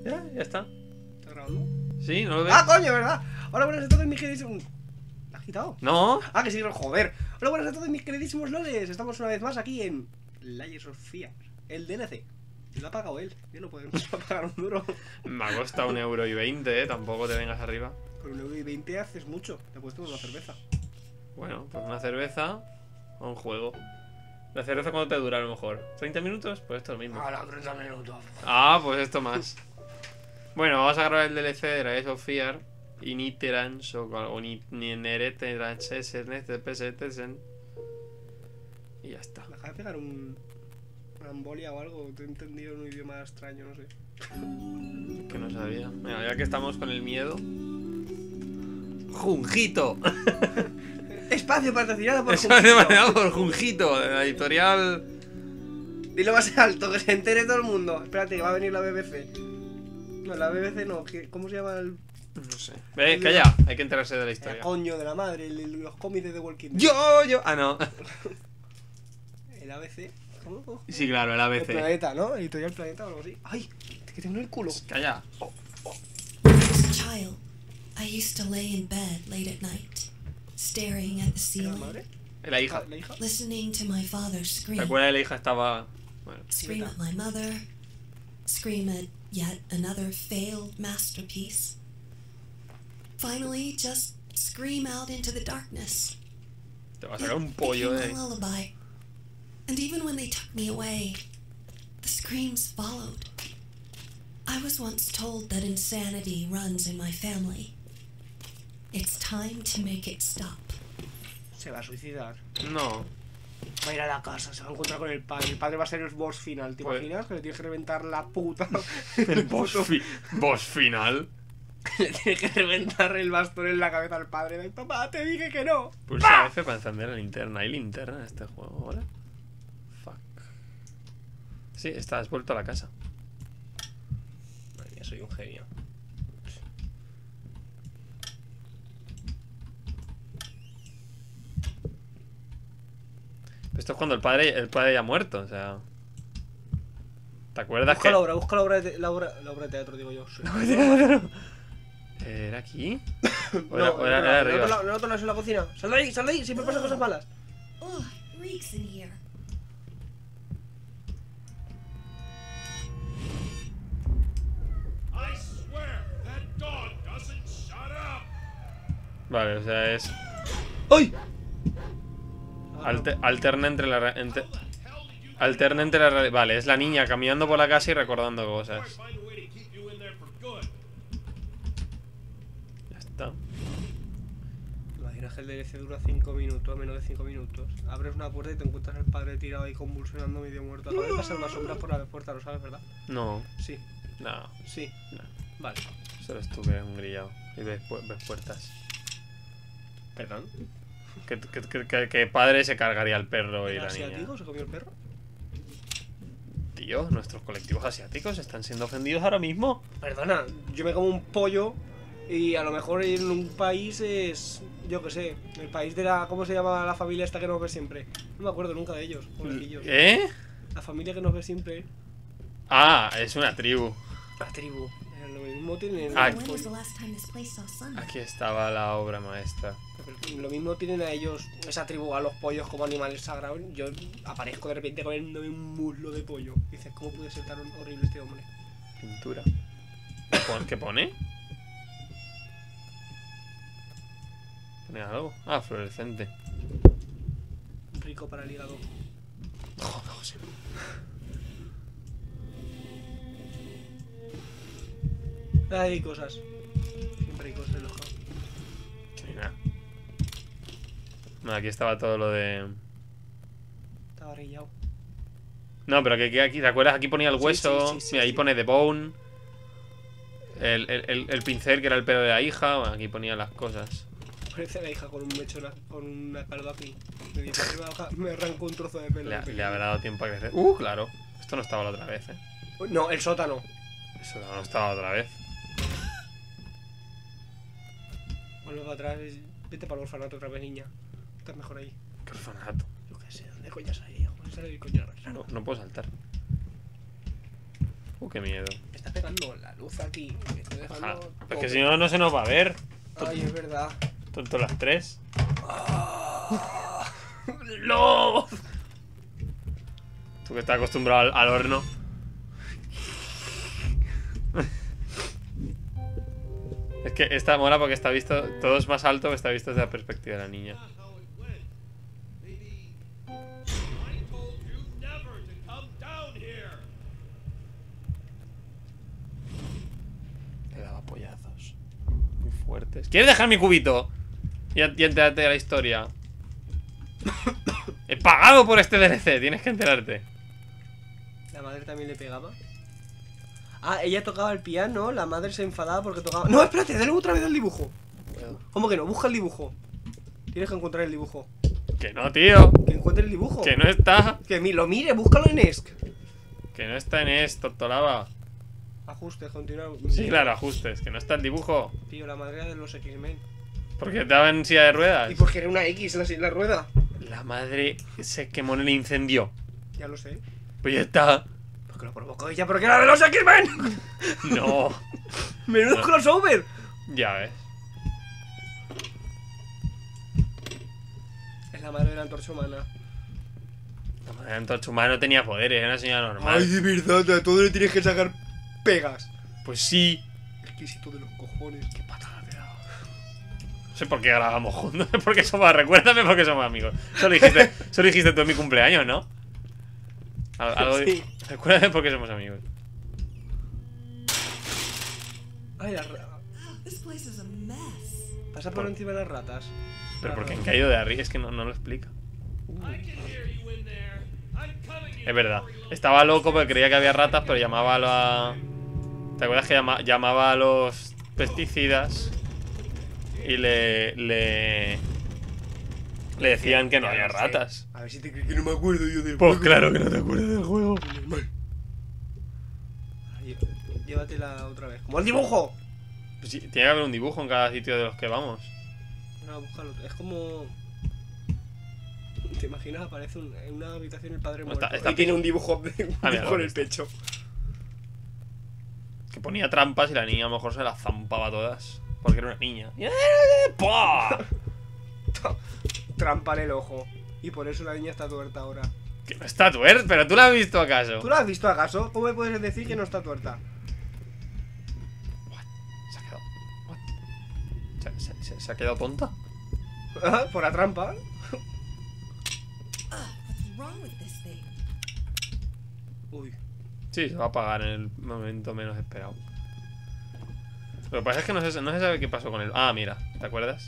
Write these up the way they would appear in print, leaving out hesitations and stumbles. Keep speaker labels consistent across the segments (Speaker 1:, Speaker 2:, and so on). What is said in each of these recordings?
Speaker 1: Ya está.
Speaker 2: ¿Estás grabando?
Speaker 1: Sí, no lo veo.
Speaker 2: ¡Ah, coño, verdad! Hola, buenas a todos mis queridísimos... ¿La has quitado?
Speaker 1: No.
Speaker 2: Ah, que sí, joder. Hola, buenas a todos mis queridísimos loles. Estamos una vez más aquí en Layers of Fear, el DLC. Lo ha pagado él. Yo no puedo pagar un duro.
Speaker 1: Me ha costado 1,20 €, tampoco te vengas arriba.
Speaker 2: Por 1,20 € haces mucho. Te he puesto una cerveza.
Speaker 1: Bueno, pues una cerveza o un juego. ¿La cerveza cuánto te dura a lo mejor? ¿30 minutos? Pues esto es lo mismo.
Speaker 2: A los 30 minutos.
Speaker 1: Ah, pues esto más. Bueno, vamos a grabar el DLC de Layers of Fear. Initerans o Ninereterans. Y ya está.
Speaker 2: Deja de pegar una embolia o algo. Te he entendido en un idioma extraño, no sé.
Speaker 1: Que no sabía. Mira, ya que estamos con el miedo. ¡Junjito!
Speaker 2: Espacio patrocinado por
Speaker 1: Eso
Speaker 2: Junjito.
Speaker 1: es demasiado por Junjito, de la editorial.
Speaker 2: Dilo más alto, que se entere todo el mundo. Espérate, que va a venir la BBC. No, la BBC no. ¿Cómo se llama el...?
Speaker 1: No sé. Calla, hay que enterarse de la historia.
Speaker 2: Coño de la madre, los cómics de The Walking Dead.
Speaker 1: Yo. Ah, no.
Speaker 2: El ABC. ¿Cómo?
Speaker 1: Sí, claro, el
Speaker 2: El
Speaker 1: ABC.
Speaker 2: Planeta, ¿no? Editorial Planeta o algo así. ¡Ay! Que tengo en el culo.
Speaker 1: Calla.
Speaker 3: As a child, I used to lay in bed late at night, staring at the
Speaker 2: ¿Era la
Speaker 3: ceiling,
Speaker 2: madre?
Speaker 1: La hija.
Speaker 2: ¿La hija?
Speaker 3: listening to my father scream.
Speaker 1: ¿Te acuerdas de la hija? Estaba. Bueno.
Speaker 3: Scream at my mother, scream at yet another failed masterpiece. Finally, just scream out into the darkness.
Speaker 1: Te va a sacar un pollo
Speaker 3: It
Speaker 1: de
Speaker 3: became
Speaker 1: ahí.
Speaker 3: a lullaby. And even when they took me away, the screams followed. I was once told that insanity runs in my family. It's time to make it stop.
Speaker 2: Se va a suicidar.
Speaker 1: No.
Speaker 2: Va a ir a la casa, se va a encontrar con el padre. El padre va a ser el boss final. ¿Te
Speaker 1: Pues-
Speaker 2: imaginas? Que le tienes que reventar la puta.
Speaker 1: El boss final.
Speaker 2: Le tiene que reventar el bastón en la cabeza al padre. Ay, papá, te dije que no.
Speaker 1: Pulsa F para encender la linterna. ¿Hay linterna en este juego ahora? Fuck. Sí, has vuelto a la casa.
Speaker 2: Madre mía, soy un genio.
Speaker 1: Pero esto es cuando el padre ya ha muerto, o sea. ¿Te acuerdas
Speaker 2: Busca
Speaker 1: que.?
Speaker 2: busca la obra de teatro, digo yo. Sí.
Speaker 1: ¿Era aquí? ¿O
Speaker 2: No,
Speaker 1: era
Speaker 2: en
Speaker 1: arriba?
Speaker 2: el otro lado es en la cocina. Sal de ahí, siempre pasan cosas malas.
Speaker 3: Ugh, it reeks in here.
Speaker 4: I swear that dog doesn't shut up.
Speaker 1: Vale, o sea, es.
Speaker 2: ¡Ay!
Speaker 1: Alterna entre la. Alterna entre la. Vale, es la niña caminando por la casa y recordando cosas.
Speaker 4: Find a way to keep you in there for good.
Speaker 1: Ya está.
Speaker 2: Imaginas que el DLC dura 5 minutos, menos de 5 minutos. Abres una puerta y te encuentras al padre tirado ahí convulsionando medio muerto. Acaba de pasar unas sombras por la puerta, lo sabes, ¿verdad?
Speaker 1: No,
Speaker 2: Sí,
Speaker 1: no,
Speaker 2: sí.
Speaker 1: no.
Speaker 2: Vale.
Speaker 1: Solo estuve un grillado. Y ves puertas.
Speaker 2: ¿Perdón?
Speaker 1: Que padre se cargaría al perro y
Speaker 2: ¿Era
Speaker 1: la niña.
Speaker 2: asiático? ¿Se comió el perro?
Speaker 1: Tío, nuestros colectivos asiáticos están siendo ofendidos ahora mismo.
Speaker 2: Perdona, yo me como un pollo y a lo mejor en un país es... Yo qué sé, el país de la... ¿Cómo se llama la familia esta que nos ve siempre? No me acuerdo nunca de ellos, pobrecillos.
Speaker 1: ¿Eh?
Speaker 2: La familia que nos ve siempre,
Speaker 1: Ah, es una tribu.
Speaker 2: la tribu. Lo mismo tienen...
Speaker 1: Ah,
Speaker 3: When was the last time this place saw sunlight?
Speaker 1: Aquí estaba la obra maestra.
Speaker 2: Lo mismo tienen a ellos, esa tribu, a los pollos como animales sagrados. Yo aparezco de repente comiéndome un muslo de pollo. Dices, ¿cómo puede ser tan horrible este hombre?
Speaker 1: Pintura. ¿Qué pone? ¿Pone algo? Ah, fluorescente.
Speaker 2: Rico para el hígado. Hay cosas. Siempre hay cosas en los juegos.
Speaker 1: Sí, nada. No, aquí estaba todo lo de.
Speaker 2: Estaba rillado.
Speaker 1: No, pero que aquí, ¿te acuerdas? Aquí ponía el
Speaker 2: Sí,
Speaker 1: hueso.
Speaker 2: sí, sí,
Speaker 1: Mira, ahí
Speaker 2: sí.
Speaker 1: pone The Bone. El pincel, que era el pelo de la hija. Bueno, aquí ponía las cosas.
Speaker 2: Parece la hija con un mechón, con una calva aquí. Me arrancó un trozo de pelo.
Speaker 1: Le habrá dado tiempo a crecer. Claro. Esto no estaba la otra vez,
Speaker 2: No, el sótano.
Speaker 1: Eso no estaba la otra vez.
Speaker 2: Vuelve para atrás y vete para el orfanato otra vez, niña. Estás mejor ahí.
Speaker 1: Qué orfanato.
Speaker 2: Yo qué sé, ¿dónde coño es ahí? ¿Dónde sale el coño?
Speaker 1: No puedo saltar. Qué miedo.
Speaker 2: Me está dejando la luz aquí. Me estoy dejando
Speaker 1: Ojalá. Es
Speaker 2: todo.
Speaker 1: que si no, no se nos va a ver.
Speaker 2: Ay, es verdad.
Speaker 1: Tonto las tres.
Speaker 2: ¡No!
Speaker 1: Tú que estás acostumbrado al horno. Es que esta mola porque está visto. Todo es más alto que está visto desde la perspectiva de la niña.
Speaker 4: Not how it went. Maybe I told you never to come down here.
Speaker 1: Le daba pollazos. Muy fuertes. ¿Quieres dejar mi cubito? Ya entérate de la historia. He pagado por este DLC, tienes que enterarte.
Speaker 2: ¿La madre también le pegaba? Ah, ella tocaba el piano, la madre se enfadaba porque tocaba... No, espérate, dale otra vez al dibujo. ¿Cómo que no? Busca el dibujo. Tienes que encontrar el dibujo.
Speaker 1: Que no, tío.
Speaker 2: Que encuentre el dibujo.
Speaker 1: Que no está.
Speaker 2: Que lo mire, búscalo en ESC.
Speaker 1: Que no está en esto, Tortolaba.
Speaker 2: Ajustes, continúa.
Speaker 1: Sí, claro, ajustes. Que no está el dibujo.
Speaker 2: Tío, la madre de los X-Men.
Speaker 1: Porque estaba en silla de ruedas.
Speaker 2: ¿Y por qué era una X la rueda?
Speaker 1: La madre se quemó en el incendio.
Speaker 2: Ya lo sé.
Speaker 1: Pues ya está.
Speaker 2: Porque lo provocó ella, porque era de los X-Men.
Speaker 1: No.
Speaker 2: Menudo
Speaker 1: No.
Speaker 2: crossover.
Speaker 1: Ya ves.
Speaker 2: Es la madre de la antorcha humana.
Speaker 1: La madre de Antorcha Humana no tenía poderes, era una señora normal.
Speaker 2: de verdad, a todo le tienes que sacar pegas.
Speaker 1: Pues sí.
Speaker 2: Exquisito de los cojones. Qué patada te da.
Speaker 1: No sé por qué grabamos juntos. No sé por qué somos. Recuérdame por qué somos amigos. Solo dijiste tú en mi cumpleaños, ¿no? Algo de...
Speaker 2: Sí.
Speaker 1: Recuérdame por qué somos amigos.
Speaker 2: Ay,
Speaker 3: This place is a mess.
Speaker 2: pasa por encima de las ratas.
Speaker 1: Pero porque han caído de arriba. Es que no lo explica.
Speaker 4: I can hear you in there. I'm coming in
Speaker 1: Es verdad.
Speaker 4: for you.
Speaker 1: Estaba loco porque creía que había ratas, pero llamaba a la... ¿Te acuerdas que llamaba a los pesticidas? Y le decían que no había ratas.
Speaker 2: A ver si te crees que no me acuerdo yo del
Speaker 1: Pues
Speaker 2: juego.
Speaker 1: claro que no te acuerdas del juego.
Speaker 2: Normal. Ay, llévatela otra vez. ¡Como el dibujo!
Speaker 1: Pues sí, tiene que haber un dibujo en cada sitio de los que vamos.
Speaker 2: No, búscalo. Es como... ¿Te imaginas? Aparece en una habitación el padre
Speaker 1: No,
Speaker 2: muerto.
Speaker 1: está
Speaker 2: y tiene un dibujo,
Speaker 1: Ah, mira,
Speaker 2: en el
Speaker 1: está.
Speaker 2: pecho.
Speaker 1: Que ponía trampas y la niña a lo mejor se las zampaba todas. Porque era una niña. ¡Pah!
Speaker 2: Trampa en el ojo. Y por eso la niña está tuerta ahora.
Speaker 1: Que no está tuerta, pero tú la has visto acaso.
Speaker 2: ¿Tú la has visto acaso? ¿Cómo me puedes decir que no está tuerta?
Speaker 1: Se ha quedado. What? ¿Se ha quedado tonta?
Speaker 2: Por la trampa.
Speaker 3: What's wrong with this thing?
Speaker 2: Uy.
Speaker 1: Sí, se va a apagar en el momento menos esperado. Lo que pasa es que no se sabe qué pasó con él. Ah, mira, ¿te acuerdas?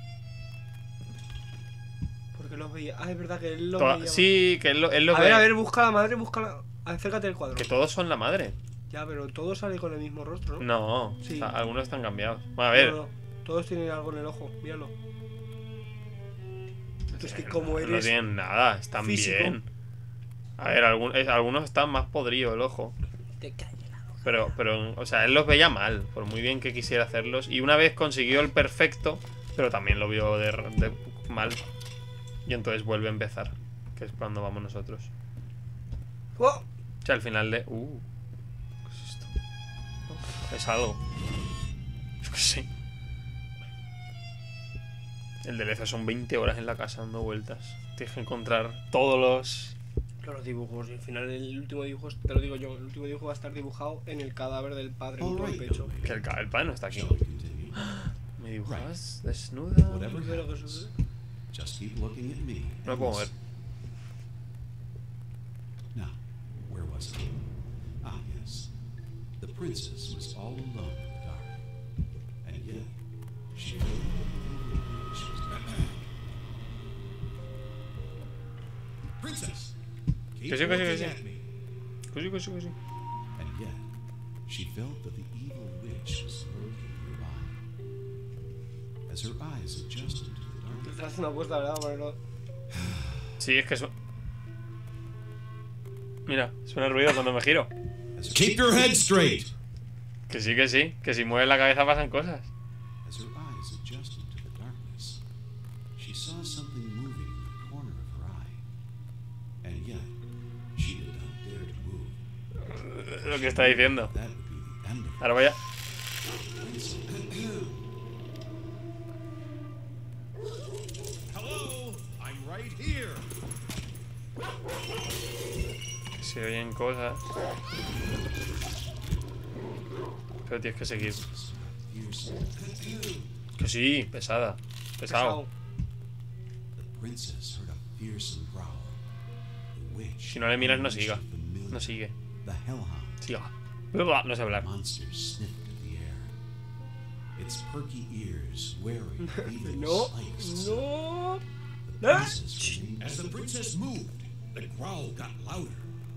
Speaker 2: Porque los veía. Ah, es verdad que él los
Speaker 1: Toda-
Speaker 2: veía.
Speaker 1: Sí, que él lo
Speaker 2: A
Speaker 1: ve.
Speaker 2: ver, busca a la madre, búscala. Acércate al cuadro.
Speaker 1: Que todos son la madre.
Speaker 2: Ya, pero todos salen con el mismo rostro, ¿no?
Speaker 1: No,
Speaker 2: Sí.
Speaker 1: o sea, algunos están cambiados. Bueno, a ver.
Speaker 2: No, no, todos tienen algo en el ojo, míralo. Es que
Speaker 1: No,
Speaker 2: como
Speaker 1: no
Speaker 2: eres
Speaker 1: tienen nada, están
Speaker 2: físico.
Speaker 1: bien. A ver, algunos están más podridos el ojo.
Speaker 2: Te cae la boca.
Speaker 1: Pero, o sea, él los veía mal, por muy bien que quisiera hacerlos. Y una vez consiguió el perfecto, pero también lo vio de mal. Y entonces vuelve a empezar, que es cuando vamos nosotros.
Speaker 2: ¡Oh!
Speaker 1: O sea, al final de... ¿qué es esto? Es algo. Yo qué sé. El DLC son 20 horas en la casa dando vueltas. Tienes que encontrar todos los...
Speaker 2: Los dibujos, y al final el último dibujo, te lo digo yo, el último dibujo va a estar dibujado en el cadáver del padre en todo el pecho.
Speaker 1: Que el padre no está aquí.
Speaker 5: Shall we continue?
Speaker 1: ¿Me dibujas desnuda?
Speaker 5: Whatever
Speaker 2: Pero que
Speaker 5: happens,
Speaker 2: sucede.
Speaker 5: just keep looking at me.
Speaker 1: No lo puedo ver.
Speaker 5: Now, where was I? Ah, yes. The princess was all alone in the dark. And yet, she knew she was Princess!
Speaker 4: Keep
Speaker 1: sí,
Speaker 4: looking
Speaker 1: sí.
Speaker 4: at me.
Speaker 1: Que sí.
Speaker 5: And yet, she felt that the evil witch was lurking nearby. As her eyes adjusted to the
Speaker 2: Te
Speaker 5: darkness,
Speaker 2: estás una apuesta, ¿verdad? Ponerlo.
Speaker 1: Sí, es que eso... Mira, suena el ruido cuando me giro.
Speaker 5: as her,
Speaker 4: Keep your head straight.
Speaker 1: Que sí, que sí. Que si mueves la cabeza pasan cosas.
Speaker 5: as her eyes adjusted to the darkness, she saw something moving in the corner of her eye. And yet, she did not dare to move.
Speaker 1: Lo que está diciendo.
Speaker 5: That would be the
Speaker 1: Ahora voy a...
Speaker 4: Hello, I'm right here.
Speaker 1: Que se oyen cosas. Pero tienes que seguir. Que sí, pesada. Pesado.
Speaker 5: The princess heard a fearsome growl. The witch
Speaker 1: Si no le miras, no siga. No sigue.
Speaker 5: The hellhound.
Speaker 1: Siga. No sé hablar.
Speaker 5: Monsters sniffed at the air. Its perky ears wearing evil
Speaker 2: No,
Speaker 5: spikes.
Speaker 2: no.
Speaker 5: The princess remained
Speaker 4: As the princess moved, the growl got louder.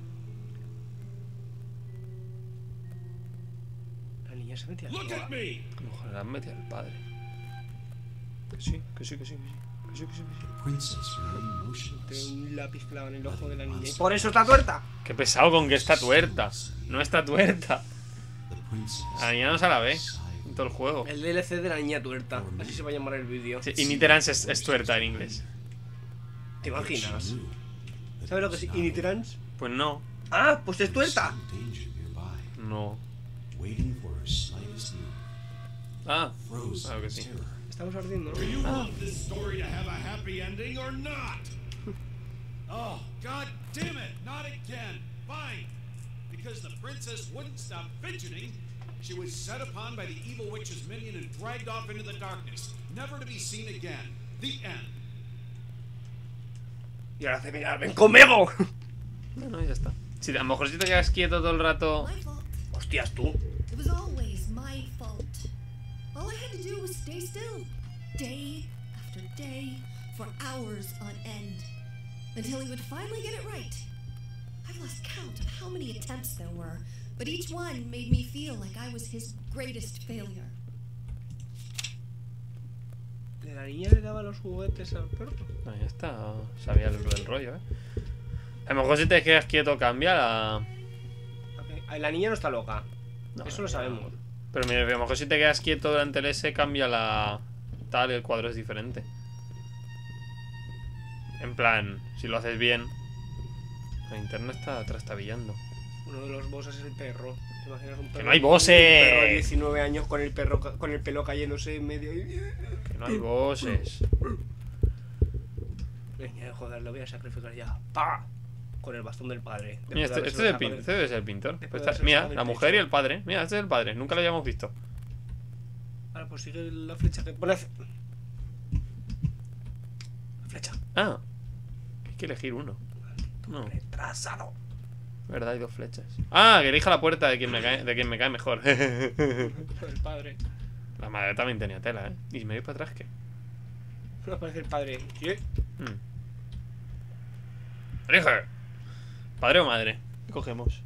Speaker 2: La niña se metía.
Speaker 4: Look at me!
Speaker 1: Ojalá la han metido al padre. Que sí, que sí, que sí, que sí. Que sí, que sí, que sí.
Speaker 5: The princess remained motionless.
Speaker 2: Tiene un lápiz clavado en el ojo de la niña. Y por eso está tuerta.
Speaker 1: Qué pesado con que está tuerta. No está tuerta.
Speaker 5: The princess
Speaker 1: A la niña no se la ve
Speaker 5: sighed.
Speaker 1: en todo el juego.
Speaker 2: El DLC de la niña tuerta. Así se va a llamar el vídeo.
Speaker 1: Sí, Initerans es tuerta en inglés.
Speaker 2: ¿Te
Speaker 5: But she
Speaker 2: imaginas?
Speaker 5: knew that
Speaker 2: ¿Sabes lo
Speaker 5: it
Speaker 2: que es
Speaker 5: was not
Speaker 2: Initrans?
Speaker 1: Pues no.
Speaker 2: Ah, pues es tuerta.
Speaker 5: some danger nearby,
Speaker 1: No.
Speaker 5: waiting for her slightest move.
Speaker 1: Ah,
Speaker 5: Frozen
Speaker 1: claro que
Speaker 5: in
Speaker 1: sí.
Speaker 5: terror.
Speaker 2: Estamos ardiendo, ¿no?
Speaker 4: Do you want this story to have a happy ending or not? Oh, god damn it, not again. Fine. Because the princess wouldn't stop fidgeting, she was set upon by the evil witch's minion and dragged off into the darkness, never to be seen again. The end.
Speaker 2: Y ahora hace mirar, ven conmigo.
Speaker 1: No, ya está. Si, a lo mejor si te quedas quieto todo el rato.
Speaker 3: My fault.
Speaker 2: Hostias, tú.
Speaker 3: It was always my fault. All I had to do was stay still, day after day, for hours on end, until he would finally get it right. I've lost count of how many attempts there were, but each one made me feel like I was his greatest failure.
Speaker 2: La niña le daba los juguetes al perro.
Speaker 1: Ahí está. Sabía el rollo, A lo mejor si te quedas quieto cambia la.
Speaker 2: La niña no está loca.
Speaker 1: No,
Speaker 2: Eso lo
Speaker 1: ya.
Speaker 2: sabemos.
Speaker 1: Pero mira, a lo mejor si te quedas quieto durante el S cambia la. Tal, el cuadro es diferente. En plan, si lo haces bien. La linterna está trastabillando.
Speaker 2: Uno de los bosses es el perro. ¿Te imaginas un perro?
Speaker 1: no hay
Speaker 2: Un
Speaker 1: bosses!
Speaker 2: perro de 19 años con el perro con el pelo cayéndose en medio.
Speaker 1: Que no hay bosses.
Speaker 2: Venga, joder, lo voy a sacrificar ya. ¡Pa! Con el bastón del padre.
Speaker 1: Mira, este es el pintor. Este debe ser el pintor.
Speaker 2: Después
Speaker 1: Pues
Speaker 2: de
Speaker 1: está-
Speaker 2: haberse
Speaker 1: mira,
Speaker 2: sacado
Speaker 1: la
Speaker 2: del
Speaker 1: mujer y
Speaker 2: pecho.
Speaker 1: el padre. Mira, este es el padre. Nunca lo habíamos visto.
Speaker 2: Ahora pues sigue la flecha que pone. La flecha.
Speaker 1: Ah, hay que elegir uno. No,
Speaker 2: Retrasado.
Speaker 1: verdad, hay dos flechas. Ah, que elija la puerta de quien me cae mejor.
Speaker 2: El padre.
Speaker 1: La madre también tenía tela, ¿eh? Y me voy para atrás, ¿qué?
Speaker 2: No aparece el padre. ¿Qué?
Speaker 1: Elige. ¿Padre o madre? ¿Qué cogemos?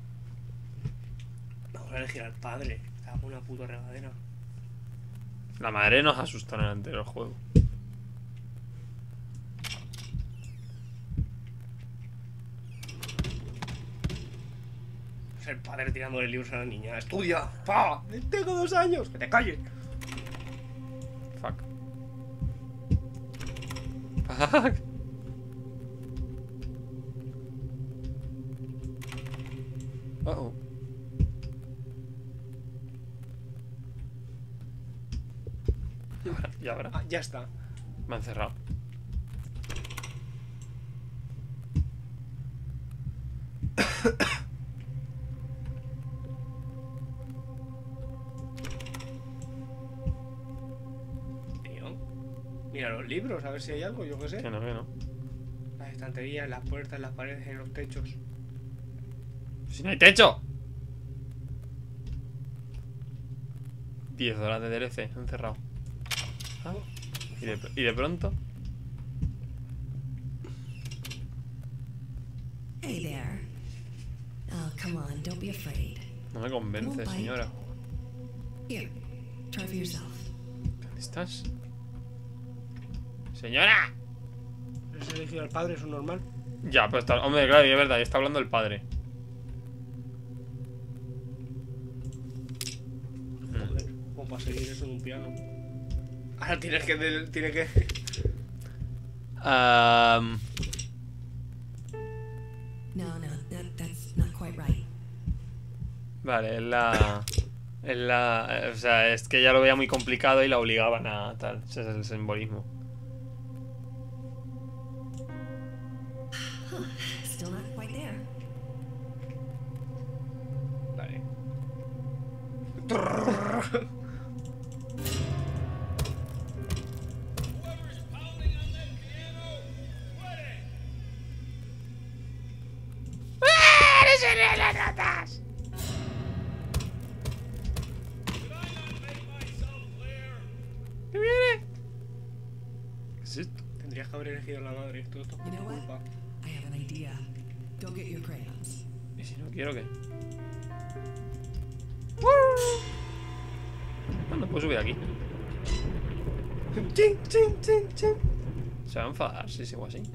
Speaker 2: Vamos a elegir al padre. Hago una puta regadera.
Speaker 1: La madre nos asustó en el anterior juego.
Speaker 2: Es el padre tirándole libros a la niña. ¡Estudia! ¡Pa! ¡Tengo 2 años! ¡Que te calles!
Speaker 1: Fuck. Fuck. Uh-oh. ¿Y ahora?
Speaker 2: Ah, ya está.
Speaker 1: Me han cerrado.
Speaker 2: Tío. Mira los libros, a ver si hay algo, yo qué sé.
Speaker 1: Que no, que no.
Speaker 2: Las estanterías, las puertas, las paredes, en los techos.
Speaker 1: ¡Si no hay techo! 10 horas de DLC, han cerrado. Ah, y de pronto.
Speaker 3: Hey there. Oh, come on, don't be afraid.
Speaker 1: No me convence, señora.
Speaker 3: Here, try for yourself.
Speaker 1: ¿Dónde estás? ¡Señora!
Speaker 2: ¿Es elegido al padre? ¿Es un normal?
Speaker 1: Ya, pero está. Hombre, claro, y es verdad, ya está hablando el padre.
Speaker 2: Joder, ¿cómo para seguir eso en un piano? Ahora tienes que... Tiene que...
Speaker 3: No, that's not quite right.
Speaker 1: Vale, es la. O sea, es que ella lo veía muy complicado y la obligaban a tal. Ese es el simbolismo.
Speaker 3: Still not quite there.
Speaker 2: Vale.
Speaker 4: Whoever's pounding on that piano, quit it! Did I not make myself clear?
Speaker 1: ¿Qué viene? ¿Qué es esto?
Speaker 2: Tendrías que haber elegido a la madre. Todo esto es
Speaker 6: You know
Speaker 2: por
Speaker 6: what?
Speaker 2: culpa.
Speaker 6: I have an idea. Go get your crayons.
Speaker 1: ¿Y si no quiero qué? Bueno, puedo subir aquí.
Speaker 2: Chin, chin, chin, chin.
Speaker 1: Se va a enfadar si sigo así.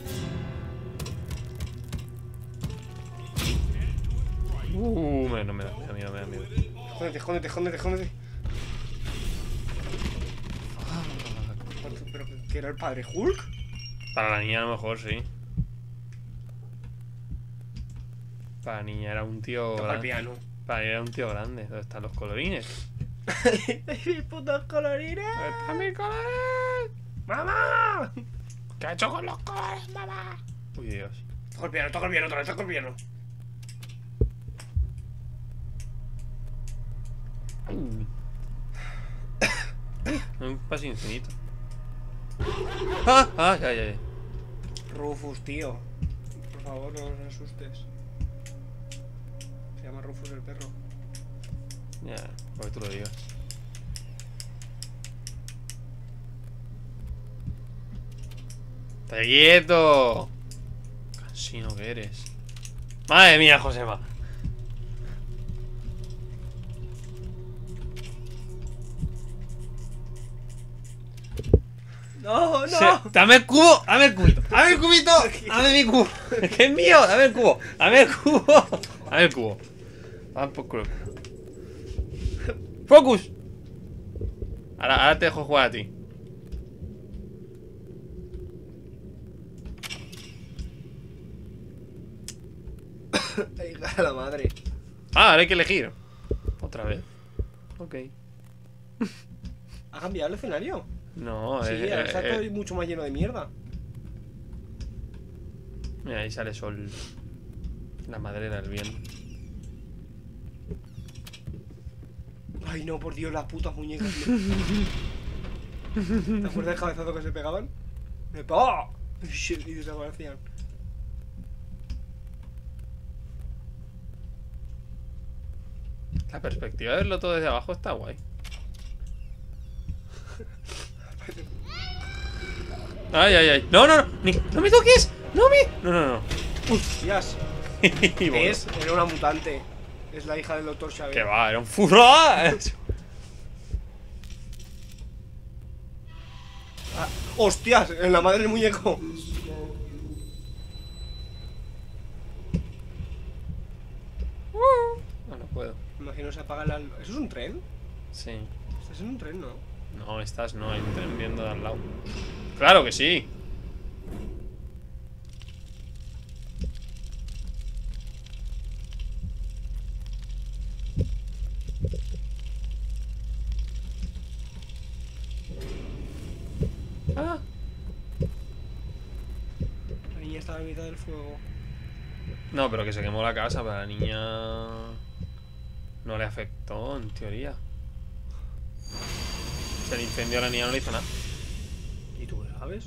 Speaker 1: No me da miedo, me da miedo.
Speaker 2: Jódete, jódete, jódete, jódete. ¿Pero qué era el padre Hulk?
Speaker 1: Para la niña a lo mejor sí. Para la niña era un tío
Speaker 2: Toca el
Speaker 1: grande.
Speaker 2: piano.
Speaker 1: Para la niña era un tío grande. ¿Dónde están los colorines?
Speaker 2: ¡Mis putos colorines!
Speaker 1: ¿Dónde están mis colores?
Speaker 2: ¡Mamá!
Speaker 1: ¿Qué ha hecho con los colores, mamá? Uy, Dios.
Speaker 2: Toca el piano otra vez, toca el piano.
Speaker 1: Un paso infinito. ¡Ah! ¡Ah! Ya, ya, ya.
Speaker 2: Rufus, tío. Por favor, no nos asustes. Se llama Rufus el perro.
Speaker 1: Ya, porque tú lo digas. ¡Está quieto! Cansino que eres. ¡Madre mía, Josema!
Speaker 2: ¡No, no!
Speaker 1: ¡Dame el cubo! ¡Dame el cubito! ¡Dame el cubito! ¡Dame mi cubo! ¡Que es mío! ¡Dame el cubo! ¡Dame el cubo! ¡Dame el cubo! Vamos por culo. ¡Focus! Ahora te dejo jugar a ti.
Speaker 2: Hija de la madre.
Speaker 1: Ah, ahora hay que elegir. Otra vez. Ok.
Speaker 2: ¿Ha cambiado el escenario?
Speaker 1: No,
Speaker 2: Sí, ahora está todo mucho más lleno de mierda.
Speaker 1: Mira, ahí sale sol. La madrera del bien.
Speaker 2: Ay, no, por Dios, las putas muñecas. ¿Te acuerdas del cabezazo que se pegaban? ¡Me pegó! Y desaparecían.
Speaker 1: La perspectiva de verlo todo desde abajo está guay. Ay, ay, ay. No, no, no. No me toques. No me. No, no, no.
Speaker 2: ¡Hostias!
Speaker 1: Y bueno,
Speaker 2: Era una mutante. Es la hija del doctor Xavier.
Speaker 1: que va, era un furro.
Speaker 2: Ah, ¡hostias! En la madre del muñeco.
Speaker 1: No, no puedo.
Speaker 2: Me imagino que se apaga la... ¿Eso es un tren?
Speaker 1: Sí.
Speaker 2: Estás en un tren, ¿no?
Speaker 1: No, estas no, hay un tren viendo de al lado. ¡Claro que sí! Ah,
Speaker 2: La niña estaba en mitad del fuego.
Speaker 1: no, pero que se quemó la casa, pero a la niña no le afectó, en teoría. Se le incendió a la niña, no le hizo nada.
Speaker 2: ¿Y tú qué sabes?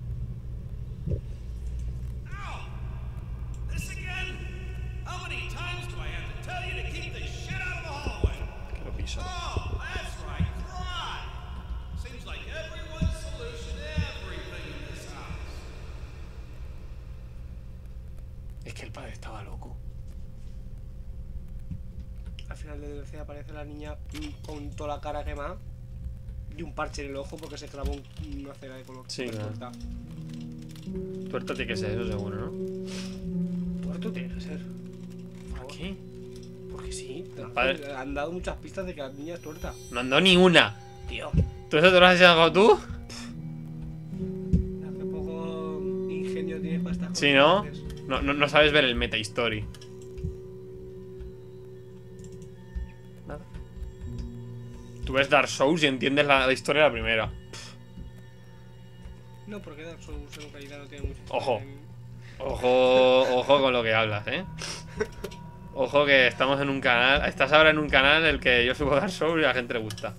Speaker 4: This again? How many times do I have to tell you to keep the shit out of the hallway?
Speaker 1: Que lo piso.
Speaker 4: Oh, that's right, cry! Seems like everyone's solution to everything in this house.
Speaker 1: Es que el padre estaba loco.
Speaker 2: Al final del DLC aparece la niña con toda la cara quemada y un parche en el ojo porque se clavó una cera de color.
Speaker 1: Sí, claro.
Speaker 2: Tuerta.
Speaker 1: Tuerta tiene que ser eso, seguro, ¿no?
Speaker 2: Tuerto tiene que ser.
Speaker 1: ¿Por qué?
Speaker 2: Porque sí.
Speaker 1: Padre.
Speaker 2: Han dado muchas pistas de que la niña es tuerta.
Speaker 1: No andó ni una.
Speaker 2: Tío.
Speaker 1: ¿Tú eso te lo has enseñado tú?
Speaker 2: Hace poco ingenio tienes para estas cosas.
Speaker 1: Sí, ¿no? No sabes ver el meta history. Nada. Tú ves Dark Souls y entiendes la historia de la primera.
Speaker 2: No, porque Dark Souls en realidad no tiene mucho.
Speaker 1: Ojo. Ojo con lo que hablas, Ojo que estamos en un canal. Estás ahora en un canal en el que yo subo Dark Souls y a la gente le gusta.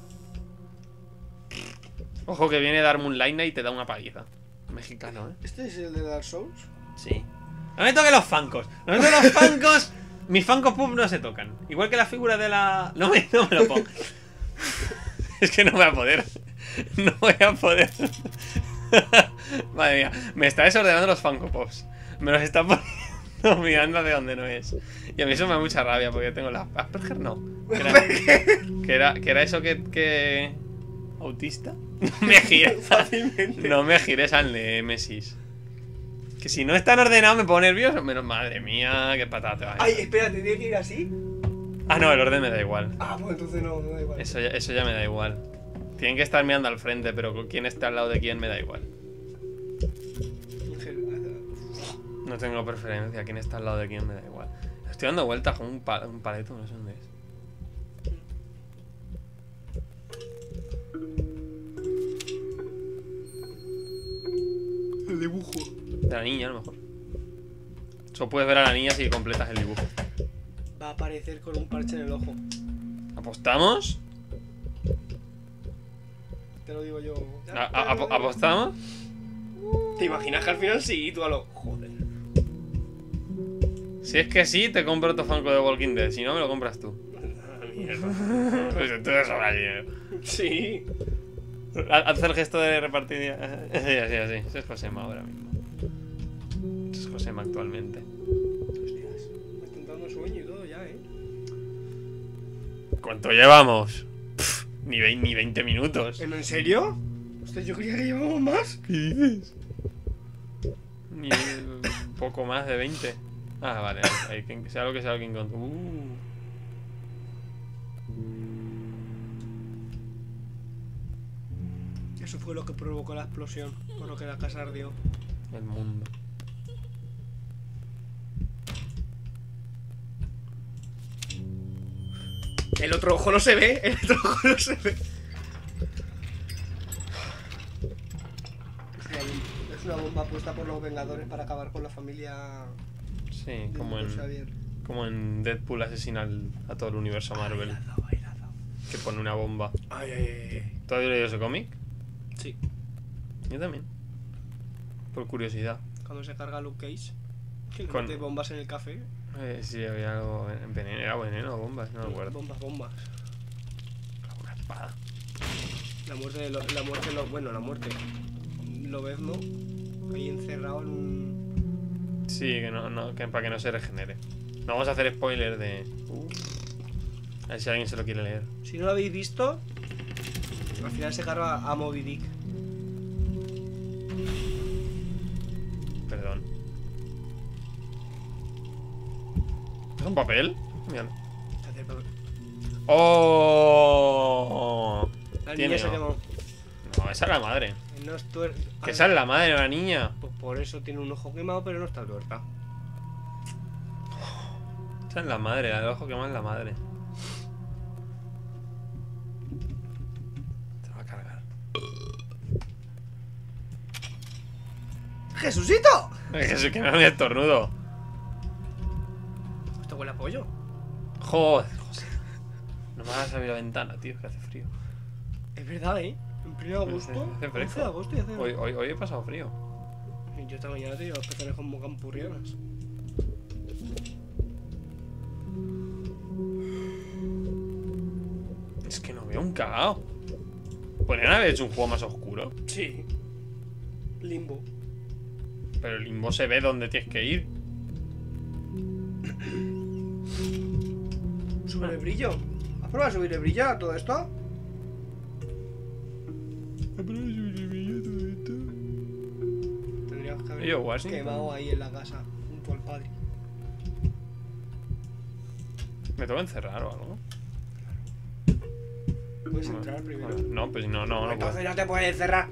Speaker 1: Ojo que viene Dark Moonlight y te da una paliza. Mexicano,
Speaker 2: ¿Este es el de Dark Souls?
Speaker 1: Sí. No me toques los fancos. No me toques los fancos. Mis fancos pub no se tocan. Igual que las figuras de la... No me lo pongo. Es que no voy a poder. No voy a poder. Madre mía. Me está desordenando los Funko Pops. Me los está poniendo mirando de donde no es. Y a mí eso me da mucha rabia porque tengo la... Asperger no. Que era eso que... ¿Autista? No me gires. No me gires al Nemesis. Que si no es tan ordenado me pongo nervioso. Menos, madre mía, qué patada te va.
Speaker 2: Ay, espérate, ¿tiene que ir así?
Speaker 1: Ah, no, el orden me da igual.
Speaker 2: Ah, pues entonces no da igual.
Speaker 1: Eso ya me da igual. Tienen que estar mirando al frente, pero quién está al lado de quién me da igual. No tengo preferencia. Quién está al lado de quién me da igual. Estoy dando vueltas con un paleto, no sé dónde es.
Speaker 2: El dibujo.
Speaker 1: De la niña, a lo mejor. Solo puedes ver a la niña si completas el dibujo.
Speaker 2: Va a aparecer con un parche en el ojo.
Speaker 1: ¿Apostamos?
Speaker 2: Te lo digo yo.
Speaker 1: ¿Apostamos?
Speaker 2: ¿Te imaginas que al final sí? Tú a lo... Joder.
Speaker 1: Si es que sí, te compro otro Funko de Walking Dead. Si no, me lo compras tú. Pues entonces sobra dinero.
Speaker 2: Sí.
Speaker 1: Haz el gesto de repartir. Así. Ese es Josema ahora mismo. Ese es Josema actualmente.
Speaker 2: Hostias. Me está entrando sueño y todo ya,
Speaker 1: ¿Cuánto llevamos? Pff, ni 20 minutos.
Speaker 2: ¿En serio? Hostia, yo creía que llevábamos más.
Speaker 1: ¿Qué dices? Ni un poco más de 20. Ah, vale. Sea lo que sea alguien con...
Speaker 2: Eso fue lo que provocó la explosión, por lo que la casa ardió.
Speaker 1: El mundo.
Speaker 2: El otro ojo no se ve, el otro ojo no se ve. Es una bomba puesta por los Vengadores para acabar con la familia.
Speaker 1: Sí,
Speaker 2: de
Speaker 1: como
Speaker 2: Dr. Xavier.
Speaker 1: como en Deadpool asesina a todo el universo Marvel.
Speaker 2: Bailado.
Speaker 1: Que pone una bomba.
Speaker 2: Ay.
Speaker 1: ¿Tú has leído ese cómic?
Speaker 2: Sí.
Speaker 1: Yo también. Por curiosidad.
Speaker 2: Cuando se carga Luke Cage, que le
Speaker 1: Con-
Speaker 2: mete bombas en el café.
Speaker 1: Sí, había algo en veneno. ¿Era veneno o bombas? No me acuerdo.
Speaker 2: Bombas.
Speaker 1: Una espada.
Speaker 2: La muerte bueno, la muerte. Lo ves, ¿no? Ahí encerrado en un...
Speaker 1: Sí, que para que no se regenere. No vamos a hacer spoiler de... A ver si alguien se lo quiere leer.
Speaker 2: Si no lo habéis visto, al final se carga a Moby Dick.
Speaker 1: Perdón. ¿Es un papel? Mira. ¡Oh!
Speaker 2: La
Speaker 1: Tiene-
Speaker 2: niña se quemó.
Speaker 1: No, esa es la madre.
Speaker 2: No es
Speaker 1: Que esa es la madre de la niña.
Speaker 2: Pues por eso tiene un ojo quemado, pero no está tuerta.
Speaker 1: Esa es la madre, la del ojo que más es la madre. Te va a cargar.
Speaker 2: ¡Jesucito!
Speaker 1: Jesús, que no es un estornudo.
Speaker 2: Esto huele a pollo.
Speaker 1: Joder, José. No me hagas abrir la ventana, tío, que hace frío.
Speaker 2: Es verdad, ¿eh? En 1 de agosto.
Speaker 1: Hace fresco.
Speaker 2: 11 de agosto y hace...
Speaker 1: Hoy he pasado frío.
Speaker 2: Yo esta mañana te llevo los pezones como campurrianas.
Speaker 1: Es que no veo un cagao. Podrían haber hecho un juego más oscuro.
Speaker 2: Sí. Limbo.
Speaker 1: Pero el limbo se ve dónde tienes que ir.
Speaker 2: Sube el brillo. ¿Has probado a subir el brillo a todo esto? Tendrías que haber
Speaker 1: Yo, Washington.
Speaker 2: quemado ahí en la casa, junto al padre.
Speaker 1: ¿Me tengo que encerrar o algo?
Speaker 2: Puedes entrar primero.
Speaker 1: No, pues no puedo.
Speaker 2: Entonces no te puedes encerrar.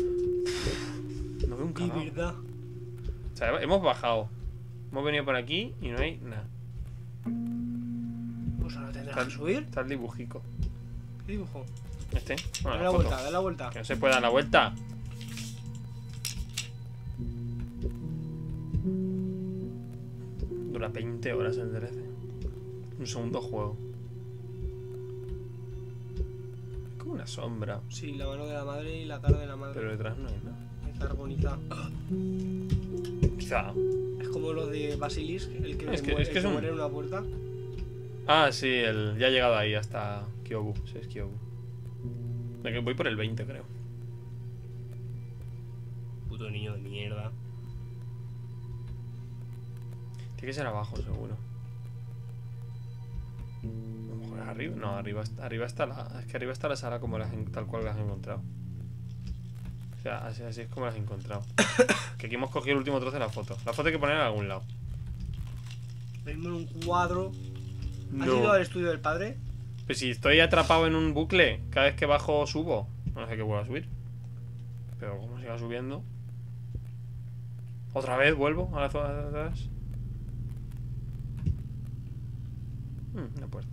Speaker 1: No veo un
Speaker 2: Y
Speaker 1: cagao.
Speaker 2: verdad.
Speaker 1: O sea, hemos bajado. Hemos venido por aquí y no hay nada.
Speaker 2: Pues ahora tendrás que subir.
Speaker 1: Está el dibujico.
Speaker 2: ¿Qué dibujo?
Speaker 1: Este. Bueno,
Speaker 2: Dale la
Speaker 1: foto.
Speaker 2: vuelta, dale la vuelta.
Speaker 1: Que no se puede dar la vuelta. Dura 20 horas el DLC. Un segundo juego. Es como una sombra.
Speaker 2: Sí, la mano de la madre y la cara de la madre.
Speaker 1: Pero detrás no hay nada.
Speaker 2: Está armonizada.
Speaker 1: Quizá.
Speaker 2: Es como los de Basilisk, el que,
Speaker 1: Es que-
Speaker 2: muere,
Speaker 1: es que
Speaker 2: el que
Speaker 1: es un-
Speaker 2: muere en una puerta.
Speaker 1: Ah, sí, ya ha llegado ahí hasta Kyobu. Sí, es Kyobu. Voy por el 20, creo.
Speaker 2: Puto niño de mierda.
Speaker 1: Tiene que ser abajo, seguro. A lo mejor es arriba. No, arriba está la. Es que arriba está la sala como tal cual la has encontrado. O sea, así es como la has encontrado. Que aquí hemos cogido el último trozo de la foto. La foto hay que poner en algún lado.
Speaker 2: Venimos en un cuadro. ¿Has
Speaker 1: No.
Speaker 2: ido al estudio del padre?
Speaker 1: Pues si estoy atrapado en un bucle, cada vez que bajo subo. No sé qué vuelvo a subir. Pero como siga subiendo. Otra vez vuelvo a la zona de atrás. Una puerta.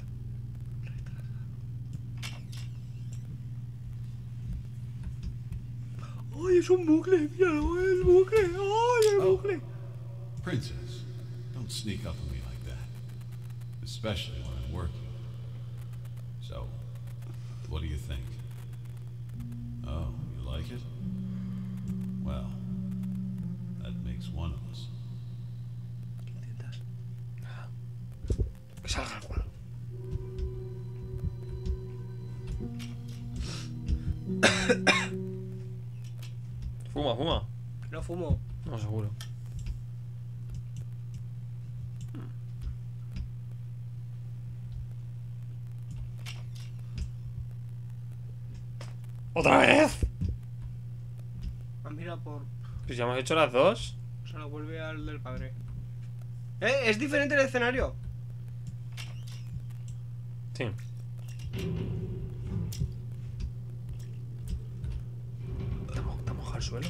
Speaker 2: ¡Ay, es un bucle! ¡Míralo, es un bucle! ¡Ay, el bucle!
Speaker 5: Princess, don't sneak up on me like that. Especially when I'm working. So, what do you think? Oh, you like it? Well, that makes one of us.
Speaker 1: Que salga el culo. Fuma.
Speaker 2: No fumo.
Speaker 1: No, seguro. ¿Otra vez?
Speaker 2: Mira por...
Speaker 1: Pues ya hemos hecho las dos.
Speaker 2: Se la vuelve al del padre. Es diferente el escenario.
Speaker 1: Sí. Está mojado el suelo.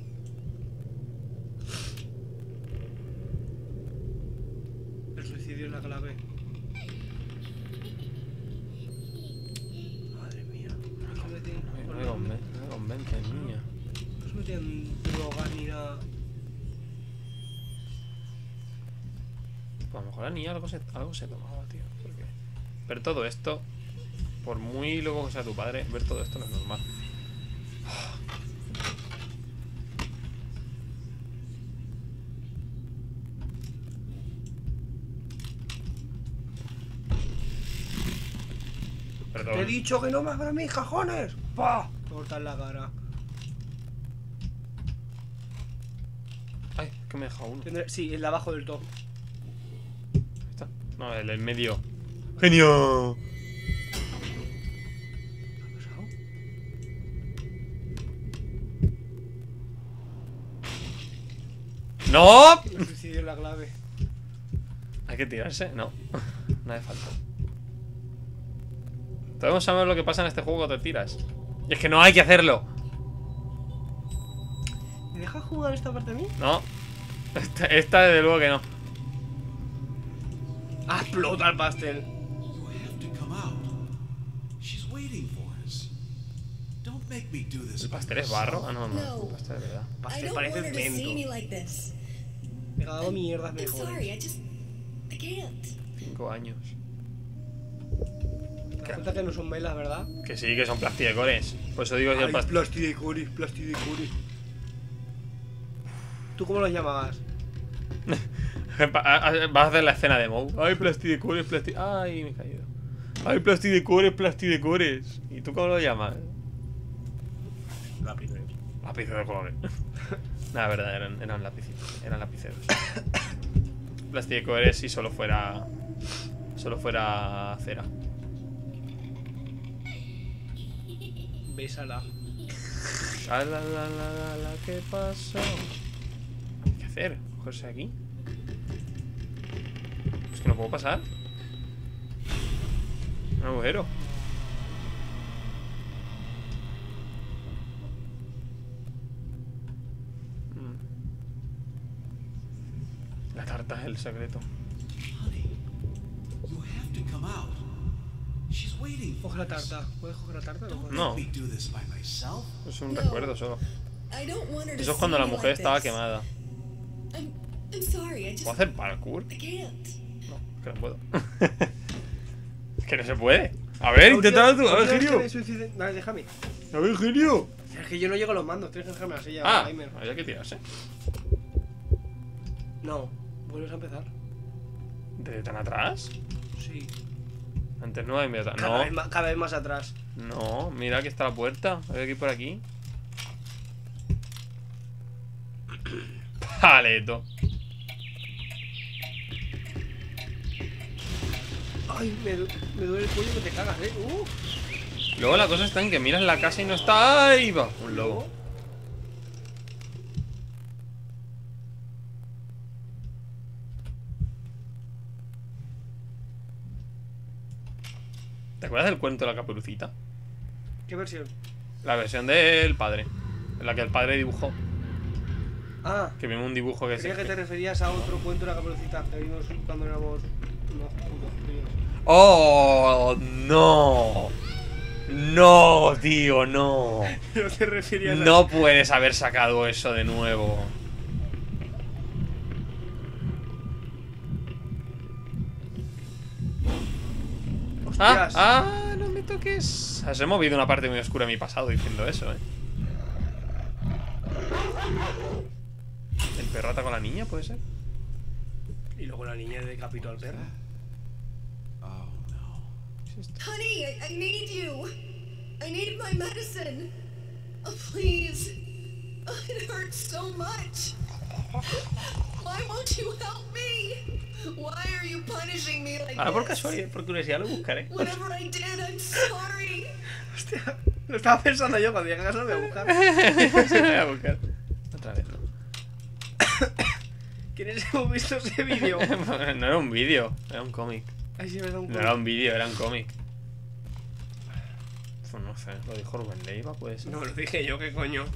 Speaker 2: El suicidio es la clave. Madre mía. No se metían,
Speaker 1: No me convence, niña.
Speaker 2: no se metían drogas ni nada.
Speaker 1: Pues a lo mejor la niña algo se tomaba, tío. Porque ver todo esto, por muy loco que sea tu padre, ver todo esto no es normal. Perdón.
Speaker 2: Te he dicho que no me abras mis cajones. ¡Pah! Corta en la cara.
Speaker 1: Ay, que me he dejado uno.
Speaker 2: Sí, el de abajo del top.
Speaker 1: Ahí está. No, el del medio. ¡Genio!
Speaker 2: ¿Qué ha pasado?
Speaker 1: ¡No!
Speaker 2: El suicidio es la clave.
Speaker 1: ¿Hay que tirarse? No. No hace falta. Todos sabemos lo que pasa en este juego cuando te tiras. Y es que no hay que hacerlo.
Speaker 2: ¿Me dejas jugar esta parte a mí?
Speaker 1: No. Esta desde luego que no.
Speaker 2: ¡Ah, explota el pastel!
Speaker 5: You have to come out. She's waiting for us. Don't make me do this.
Speaker 1: ¿El
Speaker 5: by
Speaker 1: pastel es
Speaker 5: myself.
Speaker 1: barro? Ah, no, no.
Speaker 3: No.
Speaker 1: El pastel es verdad.
Speaker 3: I
Speaker 2: Pastel
Speaker 3: don't
Speaker 2: parece
Speaker 3: want her to see
Speaker 2: cemento.
Speaker 3: me like this.
Speaker 2: Me he dado mierdas
Speaker 3: I'm
Speaker 2: mejores.
Speaker 3: sorry, I can't.
Speaker 1: 5 años.
Speaker 2: ¿Te das cuenta que no son velas, verdad?
Speaker 1: Que sí, que son plastidecores. Por eso digo yo el
Speaker 2: Ay,
Speaker 1: pastel.
Speaker 2: plastidecores, plastidecores. ¿Tú cómo los llamabas?
Speaker 1: Vas a hacer la escena de Moe. Ay, plastidecores, Ay, me he caído. Ay, plastidecores. ¿Y tú cómo lo llamas?
Speaker 2: Lápices.
Speaker 1: Lápices de colores. Nada, verdad, eran lapicitos. Eran lapiceros. Plastidecores si solo fuera cera.
Speaker 2: Bésala.
Speaker 1: ¿Qué pasó? ¿Qué hacer? ¿Cogerse aquí? Es que no puedo pasar. Un agujero. La tarta es el secreto.
Speaker 5: Honey, you have to come out. She's
Speaker 4: waiting for
Speaker 2: Coge la
Speaker 4: us.
Speaker 2: tarta. ¿Puedes coger la tarta?
Speaker 4: Don't
Speaker 1: No.
Speaker 4: make me do this by myself.
Speaker 1: Es un
Speaker 3: No.
Speaker 1: recuerdo solo.
Speaker 3: I don't want her to
Speaker 1: Eso es cuando
Speaker 3: see
Speaker 1: la
Speaker 3: me
Speaker 1: mujer
Speaker 3: like
Speaker 1: estaba
Speaker 3: this.
Speaker 1: quemada.
Speaker 3: I'm sorry, I just
Speaker 1: ¿Puedo hacer parkour?
Speaker 3: I can't.
Speaker 1: No, que no puedo. Es que no se puede. A ver, inténtalo tú. A ver, genio.
Speaker 2: Vale, déjame.
Speaker 1: A ver, genio.
Speaker 2: Es que yo no llego a los mandos, tienes que dejarme así ya,
Speaker 1: Ah,
Speaker 2: gamer.
Speaker 1: había que tirarse.
Speaker 2: No, vuelves a empezar.
Speaker 1: ¿De tan atrás?
Speaker 2: Sí.
Speaker 1: Antes no había atrás.
Speaker 2: Cada vez más atrás.
Speaker 1: No, mira, aquí está la puerta. Hay que ir por aquí. Paleto.
Speaker 2: Ay, me duele el cuello que te cagas,
Speaker 1: Luego la cosa está en que miras la casa y no está. ¡Ahí va! Un lobo. ¿Te acuerdas del cuento de la Caperucita?
Speaker 2: ¿Qué versión?
Speaker 1: La versión del padre. En la que el padre dibujó.
Speaker 2: Ah,
Speaker 1: Que vimos un dibujo que
Speaker 2: creía que te
Speaker 1: se.
Speaker 2: referías a otro cuento de la Caperucita que vimos cuando éramos unos putos críos.
Speaker 1: ¡Oh! ¡No! ¡No, tío! ¡No!
Speaker 2: No te referías a...
Speaker 1: No puedes haber sacado eso de nuevo.
Speaker 2: Hostias.
Speaker 1: No me toques. Has movido una parte muy oscura de mi pasado diciendo eso, ¿El perro ataca con la niña, puede ser?
Speaker 2: Y luego la niña decapitó al perro.
Speaker 5: Oh, no.
Speaker 3: Honey, I need you. I need my medicine. Oh, please. Oh, it hurts so much. Why won't you help me? Why are you punishing me like
Speaker 1: Ahora por
Speaker 3: this?
Speaker 1: casualidad, por curiosidad lo buscaré.
Speaker 3: Whatever I did, I'm sorry.
Speaker 2: Hostia, lo estaba pensando yo cuando llegue a casa lo voy a buscar.
Speaker 1: Se lo voy a buscar. Otra vez, ¿no?
Speaker 2: ¿Quiénes hemos visto ese vídeo?
Speaker 1: No era un vídeo, era un cómic.
Speaker 2: Ay, sí, me da un
Speaker 1: No era un vídeo, era un cómic. Pues no sé, lo dijo Rubén Leiva, puede ser.
Speaker 2: No, lo dije yo, ¿qué coño?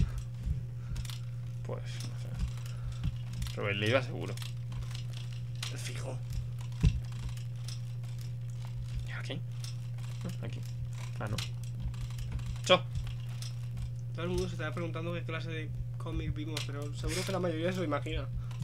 Speaker 1: Pues no sé. Rubén Leiva seguro.
Speaker 2: Fijo.
Speaker 1: ¿Y aquí? Aquí. Ah, no. ¡Cho!
Speaker 2: Todo el mundo se estaba preguntando qué clase de cómic vimos, pero seguro que la mayoría se lo imagina.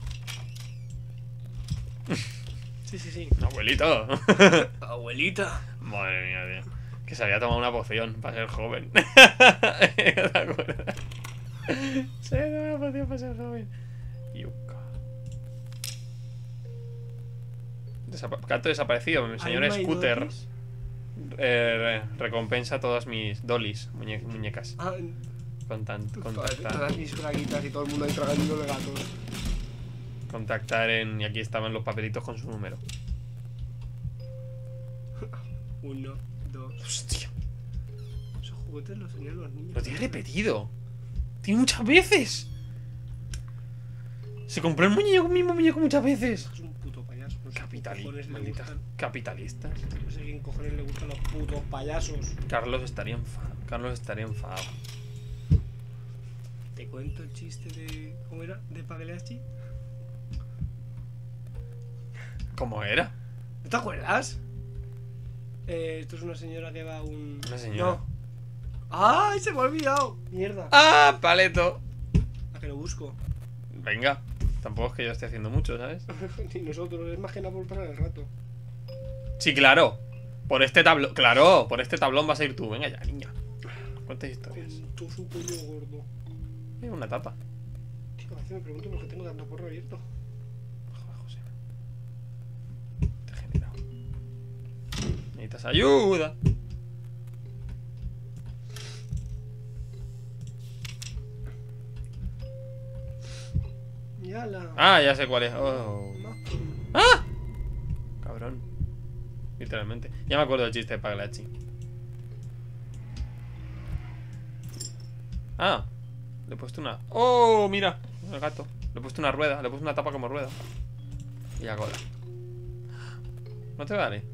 Speaker 2: Sí, sí, sí.
Speaker 1: ¡Abuelito!
Speaker 2: Abuelita.
Speaker 1: Madre mía, tío. Que se había tomado una poción para ser joven. ¿Te acuerdas? Se había tomado una poción para ser joven. Yuka. Gato desaparecido. Mi señor
Speaker 2: ¿Hay
Speaker 1: Scooter
Speaker 2: dollies?
Speaker 1: recompensa todas mis dollies, muñecas.
Speaker 2: Ah,
Speaker 1: Contactar.
Speaker 2: todas mis braguitas y todo el mundo ahí tragando de gatos.
Speaker 1: Contactar en. Y aquí estaban los papelitos con su número.
Speaker 2: 1, 2.
Speaker 1: Hostia,
Speaker 2: Esos juguetes los tenían los niños.
Speaker 1: lo tiene repetido. Tiene muchas veces. Se compró el mismo muñeco muchas veces.
Speaker 2: Es un puto payaso. No sé qué cojones le
Speaker 1: Malditas
Speaker 2: gustan.
Speaker 1: capitalistas.
Speaker 2: No sé quién cojones le gustan los putos payasos.
Speaker 1: Carlos estaría enfadado.
Speaker 2: Te cuento el chiste de... ¿Cómo era? ¿De Pagliacci?
Speaker 1: ¿Cómo era?
Speaker 2: ¿No te acuerdas? Esto es una señora que va a un...
Speaker 1: Una señora.
Speaker 2: No. ¡Ay! Se me ha olvidado. Mierda.
Speaker 1: ¡Ah! Paleto.
Speaker 2: A que lo busco.
Speaker 1: Venga. Tampoco es que yo esté haciendo mucho, ¿sabes?
Speaker 2: Ni nosotros. Es más que nada por pasar el rato.
Speaker 1: Sí, claro. Por este tablón. Claro, por este tablón vas a ir tú. Venga ya, niña. Cuántas historias.
Speaker 2: Con todo su cuello gordo.
Speaker 1: Una tapa.
Speaker 2: Tío, a veces me pregunto por qué tengo tanto porro abierto.
Speaker 1: Joder, José. Degenerado. Necesitas ayuda.
Speaker 2: Ya la...
Speaker 1: Ah, ya sé cuál es. Oh. ¡Ah! Cabrón. Literalmente. Ya me acuerdo del chiste de Pagliacci. Ah. Le he puesto una... ¡Oh! Mira. El gato. Le he puesto una rueda. Le he puesto una tapa como rueda. Y la cola. ¿No te vale?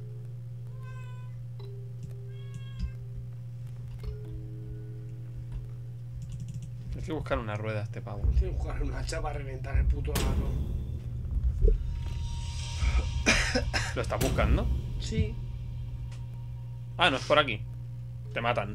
Speaker 1: Hay que buscar una rueda a este pavo.
Speaker 2: Quiero jugar una hacha para reventar el puto gato.
Speaker 1: ¿Lo estás buscando?
Speaker 2: Sí.
Speaker 1: Ah, no, es por aquí. Te matan.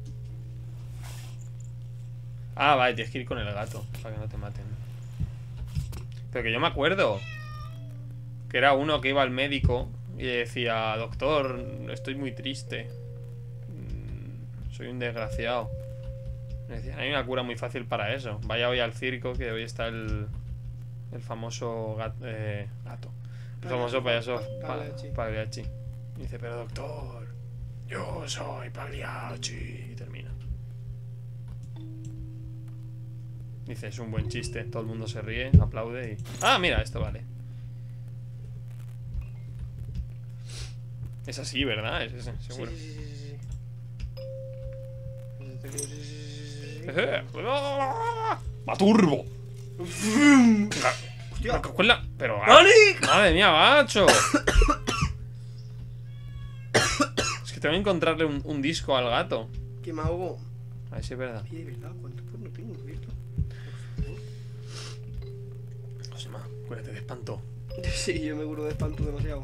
Speaker 1: Ah, vale, tienes que ir con el gato para que no te maten. Pero que yo me acuerdo que era uno que iba al médico y decía: doctor, estoy muy triste. Soy un desgraciado. Me decían: hay una cura muy fácil para eso. Vaya hoy al circo, que hoy está el famoso gato. El famoso payaso Pagliacci. Y dice: pero doctor, yo soy Pagliacci. Y termina. Dice: es un buen chiste. Todo el mundo se ríe, aplaude y... Ah, mira, esto vale. Es así, ¿verdad? Es ese, seguro.
Speaker 2: Sí.
Speaker 1: ¡Maturbo!
Speaker 2: ¡Hostia!
Speaker 1: Pero...
Speaker 2: ¡Dani!
Speaker 1: ¡Madre mía, macho! Es que tengo que encontrarle un disco al gato.
Speaker 2: Que me ahogo.
Speaker 1: A ver si es verdad.
Speaker 2: Y de verdad, ¿cuánto porno tengo abierto?
Speaker 1: Josema, cúrate de espanto.
Speaker 2: Sí, yo me curo de espanto demasiado.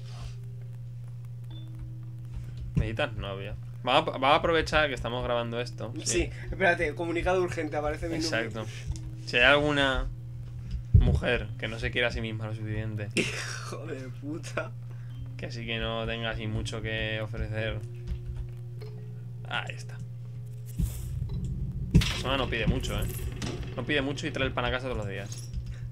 Speaker 1: ¿Necesitas novia? Vamos a aprovechar que estamos grabando esto.
Speaker 2: Sí, espérate, comunicado urgente, aparece mi número.
Speaker 1: Exacto. Si hay alguna mujer que no se quiera a sí misma lo suficiente,
Speaker 2: Hijo de puta.
Speaker 1: que así que no tenga así mucho que ofrecer. Ahí está. La persona no pide mucho, No pide mucho y trae el pan a casa todos los días.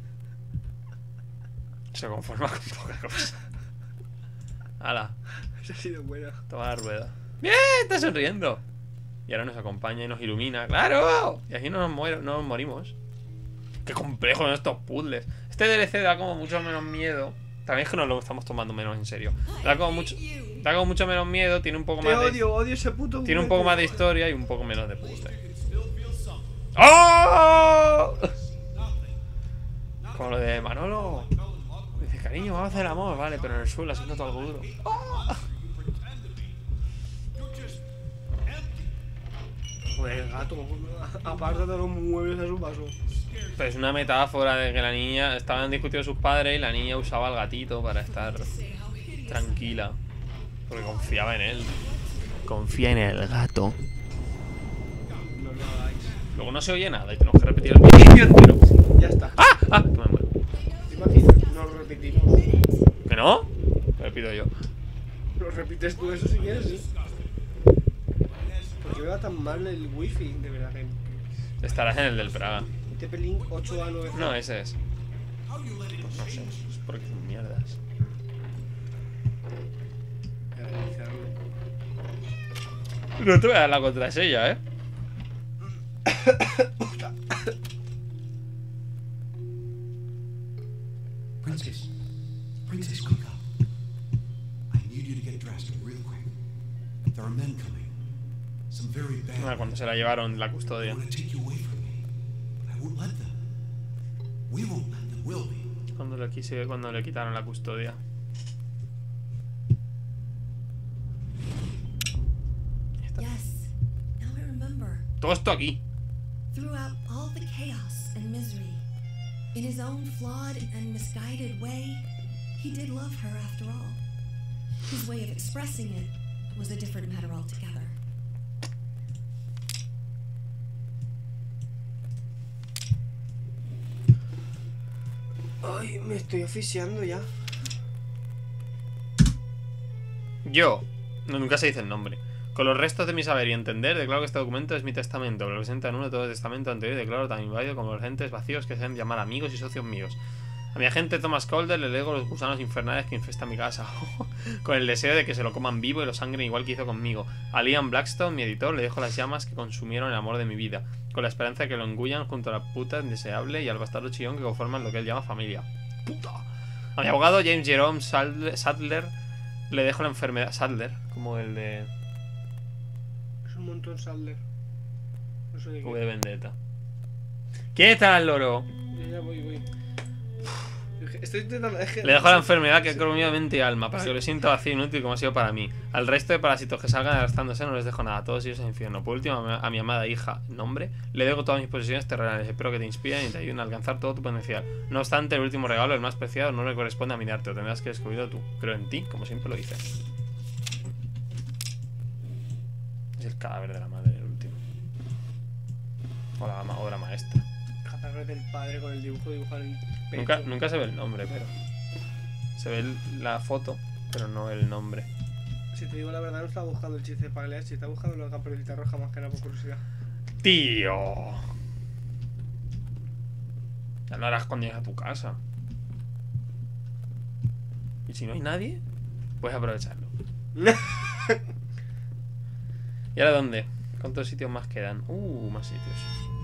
Speaker 1: Se conforma con poca cosa. ¡Hala!
Speaker 2: Esa ha sido buena.
Speaker 1: Toma la rueda. ¡Bien! Está sonriendo. Y ahora nos acompaña y nos ilumina. ¡Claro! Y así no nos morimos. ¡Qué complejo son estos puzzles! Este DLC da como mucho menos miedo. También es que nos lo estamos tomando menos en serio. Da como mucho menos miedo. Tiene un poco
Speaker 2: Te
Speaker 1: más de...
Speaker 2: odio ese puto
Speaker 1: Tiene un
Speaker 2: juego.
Speaker 1: poco más de historia y un poco menos de puzzle. ¡Oh! Como lo de Manolo. Dice: cariño, vamos a hacer el amor. Vale, pero en el suelo haciendo todo algo duro.
Speaker 2: Joder, el gato, aparte de los muebles a su paso.
Speaker 1: Pero es una metáfora de que la niña... Estaban discutiendo sus padres y la niña usaba al gatito para estar tranquila. Porque confiaba en él. Confía en el gato.
Speaker 2: No lo hagáis.
Speaker 1: Luego no se oye nada y tenemos que repetir el vídeo entero.
Speaker 2: Ya está.
Speaker 1: ¡Ah! ¡Ah! Que me muero.
Speaker 2: ¿Te imaginas? No lo repetimos.
Speaker 1: ¿Que no? Me pido yo.
Speaker 2: Lo repites tú eso si quieres, sí. ¿Por qué me va tan mal el wifi? De verdad que...
Speaker 1: Estarás en el del Praga.
Speaker 2: TP-Link 8A9.
Speaker 1: No, ese es. Pues no sé. Es porque son mierdas.
Speaker 2: Voy a realizarlo.
Speaker 1: No te voy a dar la contraseña,
Speaker 5: Princess, quick up. I need you to get dressed real quick. There are men coming. Some very bad.
Speaker 1: Cuando se la llevaron la
Speaker 5: They
Speaker 1: custodia.
Speaker 5: want to take you away from me, but I won't let them. We won't let them, will we?
Speaker 1: Cuando le quitaron la custodia.
Speaker 3: Yes, now I remember.
Speaker 1: Todo esto aquí.
Speaker 3: Throughout all the chaos and misery, in his own flawed and misguided way, he did love her after all. His way of expressing it was a different matter altogether.
Speaker 2: Ay, me estoy asfixiando ya.
Speaker 1: Yo, nunca se dice el nombre. Con los restos de mi saber y entender, declaro que este documento es mi testamento. Lo presenta en uno de todo el testamento anterior y declaro tan inválido como los agentes vacíos que se deben llamar amigos y socios míos. A mi agente Thomas Calder le lego los gusanos infernales que infestan mi casa, con el deseo de que se lo coman vivo y lo sangren igual que hizo conmigo. A Liam Blackstone, mi editor, le dejo las llamas que consumieron el amor de mi vida, con la esperanza de que lo engullan junto a la puta indeseable y al bastardo chillón que conforman lo que él llama familia. ¡Puta! A mi abogado James Jerome Sadler le dejo la enfermedad... Sadler, como el de...
Speaker 2: Es un montón Sadler. No sé de
Speaker 1: V
Speaker 2: qué.
Speaker 1: de Vendetta. ¿Qué tal, loro?
Speaker 2: Ya voy. Estoy intentando... es que-
Speaker 1: Le dejo la enfermedad que ha comido mente y alma, para que lo sienta vacío e inútil como ha sido para mí. Al resto de parásitos que salgan arrastrándose no les dejo nada, todos ellos en infierno. Por último, a mi amada hija, nombre, le dejo todas mis posesiones terrenales. Espero que te inspiren y te ayuden a alcanzar todo tu potencial. No obstante, el último regalo, el más preciado, no le corresponde a minarte, lo tendrás que descubrirlo tú. Creo en ti, como siempre lo hice. Es el cadáver de la madre, el último. O la obra maestra.
Speaker 2: Cadáver del padre con el dibujo dibujado en el pecho.
Speaker 1: Nunca se ve el nombre, pero... Se ve la foto, pero no el nombre.
Speaker 2: Si te digo la verdad, no estaba buscando el chiste para leer. Si estaba buscando la caperucita roja más que nada por curiosidad.
Speaker 1: ¡Tío! Ya no harás escondidas a tu casa. Y si no hay nadie, puedes aprovecharlo. ¿Y ahora dónde? ¿Cuántos sitios más quedan? Más sitios.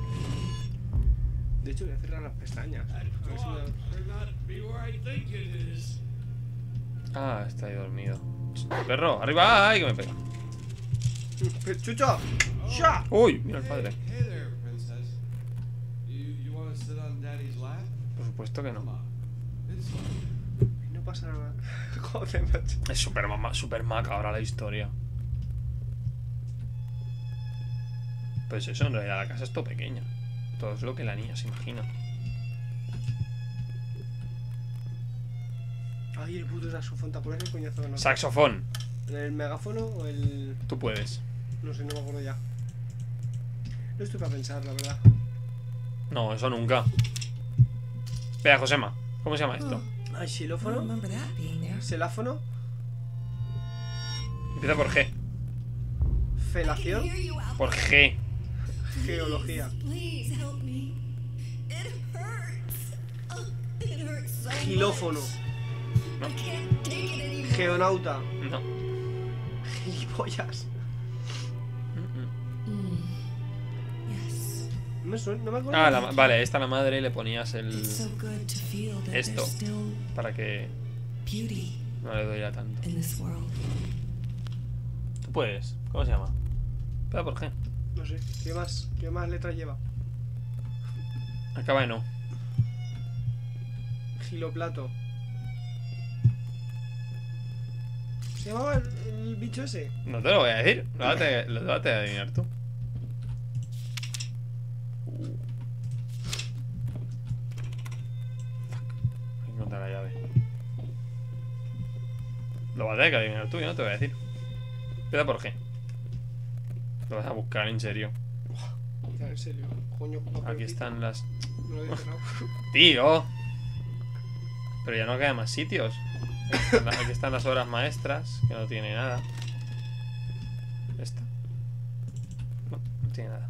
Speaker 2: De hecho, voy a cerrar las pestañas. A ver si me-
Speaker 4: Better not be where I think it is.
Speaker 1: Ah, está ahí dormido. Perro, arriba, ay, que me pega.
Speaker 2: ¡Chucho! ¡Ya!
Speaker 1: Uy, mira el padre.
Speaker 5: Hey there, princess. You want to sit on Daddy's lap?
Speaker 1: Por supuesto que
Speaker 5: Come
Speaker 1: no.
Speaker 5: on. It's fine.
Speaker 2: No pasa nada. Joder, macho.
Speaker 1: Es super macabra la historia. Pues eso, en realidad la casa es todo pequeña. Todo es lo que la niña se imagina.
Speaker 2: Ay, el puto saxofón, ¿te acuerdas el coñazo que no?
Speaker 1: Saxofón.
Speaker 2: ¿El megáfono o el...?
Speaker 1: Tú puedes.
Speaker 2: No sé, no me acuerdo ya. No estoy para pensar, la verdad.
Speaker 1: No, eso nunca. Vea, Josema, ¿cómo se llama esto?
Speaker 2: Ay,
Speaker 6: I don't
Speaker 2: xilófono.
Speaker 6: remember that being there.
Speaker 2: Seláfono.
Speaker 1: Empieza por G.
Speaker 2: Felación.
Speaker 3: Hear you out.
Speaker 1: Por G.
Speaker 2: Geología.
Speaker 3: Please help me. It hurts. Oh, it hurts so much.
Speaker 2: Gilófono.
Speaker 3: I can't take it anymore.
Speaker 2: Geonauta.
Speaker 1: No.
Speaker 2: Gilipollas.
Speaker 3: Yes.
Speaker 2: No me acuerdo.
Speaker 1: Ah, vale, esta la madre y le ponías
Speaker 6: It's
Speaker 1: el...
Speaker 6: so good to feel that
Speaker 1: Esto.
Speaker 6: there's still
Speaker 1: Para que
Speaker 6: beauty
Speaker 1: no le doliera tanto.
Speaker 6: in this world.
Speaker 1: Tú puedes. ¿Cómo se llama? Empieza por G.
Speaker 2: No sé. ¿Qué más? ¿Qué más letras lleva?
Speaker 1: Acaba en O.
Speaker 2: Giloplato. ¿Se llamaba el bicho ese?
Speaker 1: No te lo voy a decir. Lo vas a adivinar tú. Fuck. Hay que encontrar la llave. Lo vas a tener que adivinar tú, yo no te voy a decir. Empieza por G. Lo vas a buscar en serio.
Speaker 2: Ya, en serio. Coño,
Speaker 1: Aquí están las...
Speaker 2: No lo he cerrado.
Speaker 1: ¡Tío! Pero ya no quedan más sitios. Aquí están las obras maestras, que no tiene nada. Esta. No, no tiene nada.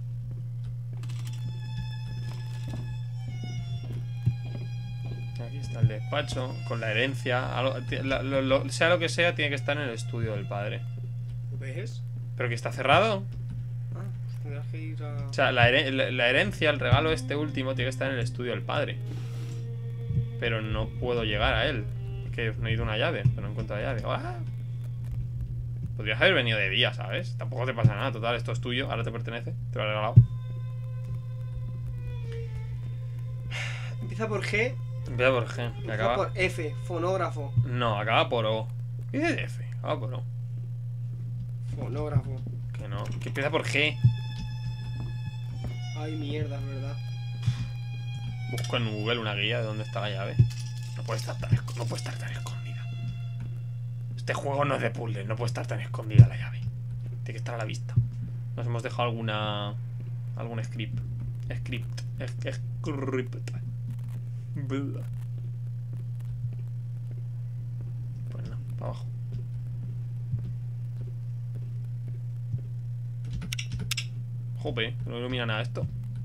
Speaker 1: Aquí está el despacho, con la herencia. Sea lo que sea, tiene que estar en el estudio del padre.
Speaker 2: ¿Ves?
Speaker 1: ¿Pero que está cerrado?
Speaker 2: Ah, pues tendrás que ir a...
Speaker 1: O sea, la herencia, el regalo este último, tiene que estar en el estudio del padre. Pero no puedo llegar a él. Porque necesito una llave, pero no encuentro la llave. ¡Ah! Podrías haber venido de día, ¿sabes? Tampoco te pasa nada. Total, esto es tuyo, ahora te pertenece. Te lo he regalado.
Speaker 2: Empieza por G.
Speaker 1: Empieza por G. Y
Speaker 2: Empieza
Speaker 1: acaba...
Speaker 2: por F. Fonógrafo.
Speaker 1: No, acaba por O. ¿Qué dices F? Acaba por O.
Speaker 2: Fonógrafo.
Speaker 1: Que no. Que empieza por G.
Speaker 2: Ay, mierda, es verdad.
Speaker 1: Busco en Google una guía de dónde está la llave. No puede estar tan escondida. Este juego no es de puzzle. No puede estar tan escondida la llave. Tiene que estar a la vista. Nos hemos dejado algún script. Script. Blah. Pues no, para abajo. Jope, no ilumina nada esto.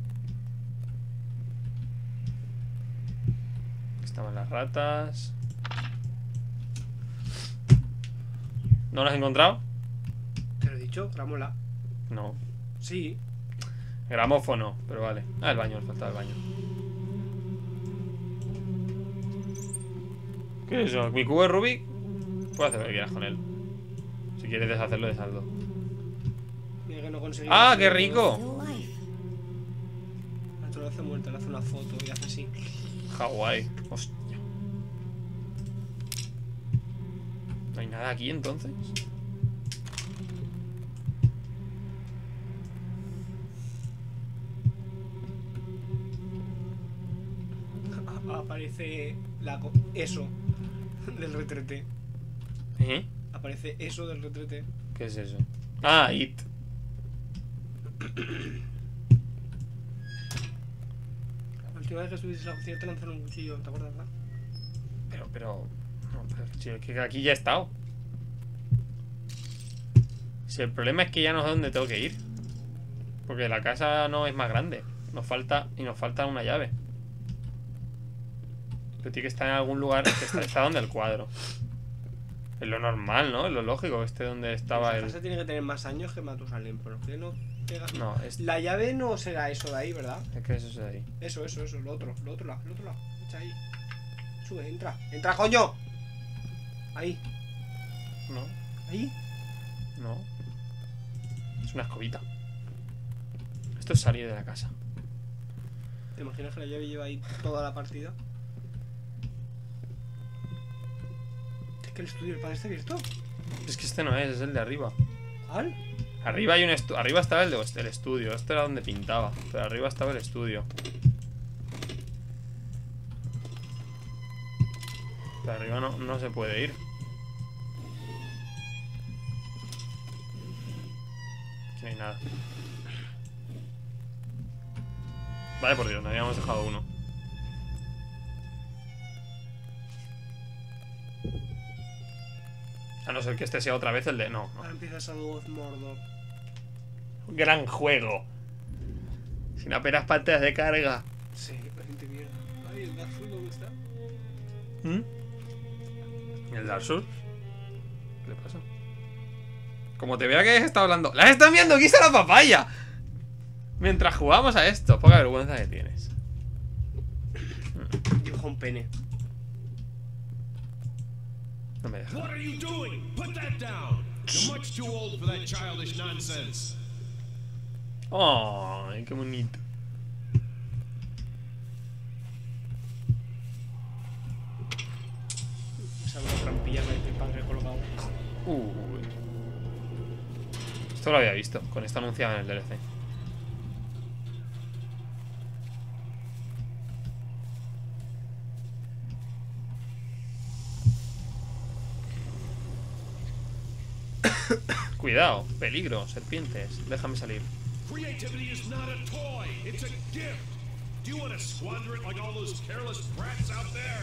Speaker 1: Aquí estaban las ratas. ¿No las has encontrado?
Speaker 2: Te lo he dicho, gramola.
Speaker 1: No.
Speaker 2: Sí.
Speaker 1: Gramófono, pero vale. Ah, el baño, nos falta el baño. ¿Qué es eso? ¿Mi cubo de Rubik? Puedes hacer lo que quieras con él. Si quieres deshacerlo, deshazlo.
Speaker 2: Mira que no conseguí.
Speaker 1: ¡Ah, qué rico!
Speaker 3: Still life.
Speaker 2: Esto lo hace muerto, le hace una foto y hace así.
Speaker 1: Hawái. Hostia. ¿No hay nada aquí entonces?
Speaker 2: Aparece eso del retrete.
Speaker 1: ¿Eh?
Speaker 2: Aparece eso del retrete.
Speaker 1: ¿Qué es eso? Ah, It.
Speaker 2: La última vez que estuviste en la cocina te lanzaron un cuchillo, ¿te acuerdas, verdad?
Speaker 1: Pero... No, pero si es que aquí ya he estado. Si el problema es que ya no sé dónde tengo que ir. Porque la casa no es más grande. Nos falta una llave. Pero tiene que estar en algún lugar que está donde el cuadro. Es lo normal, ¿no? Es lo lógico, donde estaba
Speaker 2: La
Speaker 1: el...
Speaker 2: casa tiene que tener más años que Matusalén, ¿por qué no pegas?
Speaker 1: No, es
Speaker 2: La llave no será eso de ahí, ¿verdad?
Speaker 1: que eso es de ahí.
Speaker 2: Eso, lo otro lado. Echa ahí. Sube, entra. ¡Entra, coño! Ahí,
Speaker 1: No,
Speaker 2: ahí.
Speaker 1: no. Es una escobita. Esto es salir de la casa.
Speaker 2: ¿Te imaginas que la llave lleva ahí toda la partida? Es que el estudio del padre está abierto.
Speaker 1: Es que este no es el de arriba.
Speaker 2: ¿Al?
Speaker 1: Arriba hay un arriba estaba el estudio. Este era donde pintaba. Pero arriba estaba el estudio. Pero arriba no se puede ir. Aquí no hay nada. Vale, por Dios, no habíamos dejado uno. A no ser que este sea otra vez el de... No, no.
Speaker 2: Ahora empieza Shadow of Mordor.
Speaker 1: Gran juego. Sin apenas pantallas de carga.
Speaker 2: Sí, bastante bien. Ay, ¿el Dark Souls dónde está?
Speaker 1: ¿El Dark Souls? ¿Qué le pasa? Como te vea que está hablando... ¡La están viendo! ¡Quita la papaya! Mientras jugamos a esto. Poca vergüenza que tienes.
Speaker 2: Dibuja un pene.
Speaker 1: No me deja.
Speaker 4: What are you doing? Put that down. You're much too old for that childish nonsense.
Speaker 1: ¡Ay, qué bonito!
Speaker 2: Esa es una trampilla que mi padre ha colocado.
Speaker 1: Uy. Esto lo había visto. Con esto anunciaban en el DLC. Cuidado, peligro, serpientes. Déjame salir.
Speaker 4: Creativity is not a toy. It's a gift. Do you want to squander it like all those careless brats out there?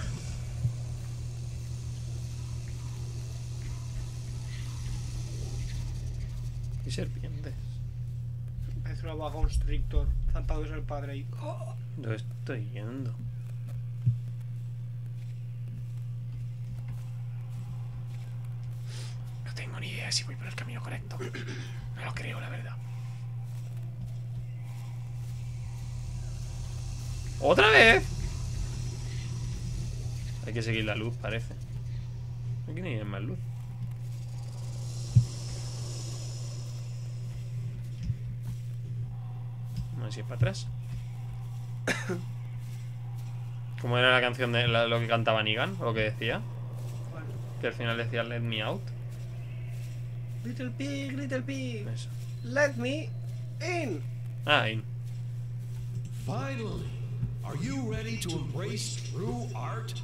Speaker 1: Y serpientes.
Speaker 2: Parece una boa constrictor. Zampándose al padre ahí. ¡Oh!
Speaker 1: ¿Dónde estoy yendo? No tengo ni idea si voy por el camino correcto. No lo creo, la verdad. ¿Otra vez? Hay que seguir la luz, parece. Aquí no hay más luz. No sé si es para atrás. ¿Cómo era la canción de lo que cantaba Negan? ¿O lo que decía?
Speaker 2: Bueno.
Speaker 1: Que al final decía Let me out.
Speaker 2: Little pig,
Speaker 1: Eso.
Speaker 2: let me in.
Speaker 1: Ah, in.
Speaker 4: Finally. Are you ready to embrace true art?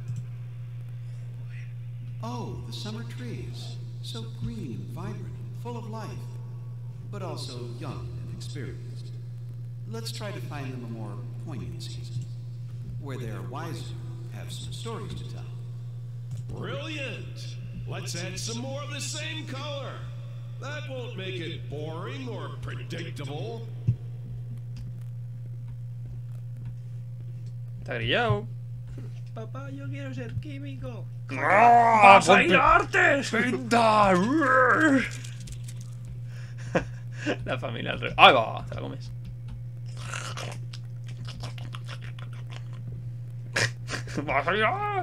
Speaker 7: Oh, the summer trees. So green, vibrant, full of life. But also young and experienced. Let's try to find them a more poignant season. Where they're wiser, have some stories to tell.
Speaker 4: Brilliant. Let's add some more of the same color. That won't make it boring or predictable.
Speaker 1: Está grillado.
Speaker 2: Papá, yo quiero ser químico.
Speaker 1: ¡Vas
Speaker 2: a ir a artes!
Speaker 1: ¡Pinta! La familia al revés. ¡Ay, va! Te la comes. ¡Vas a ir a...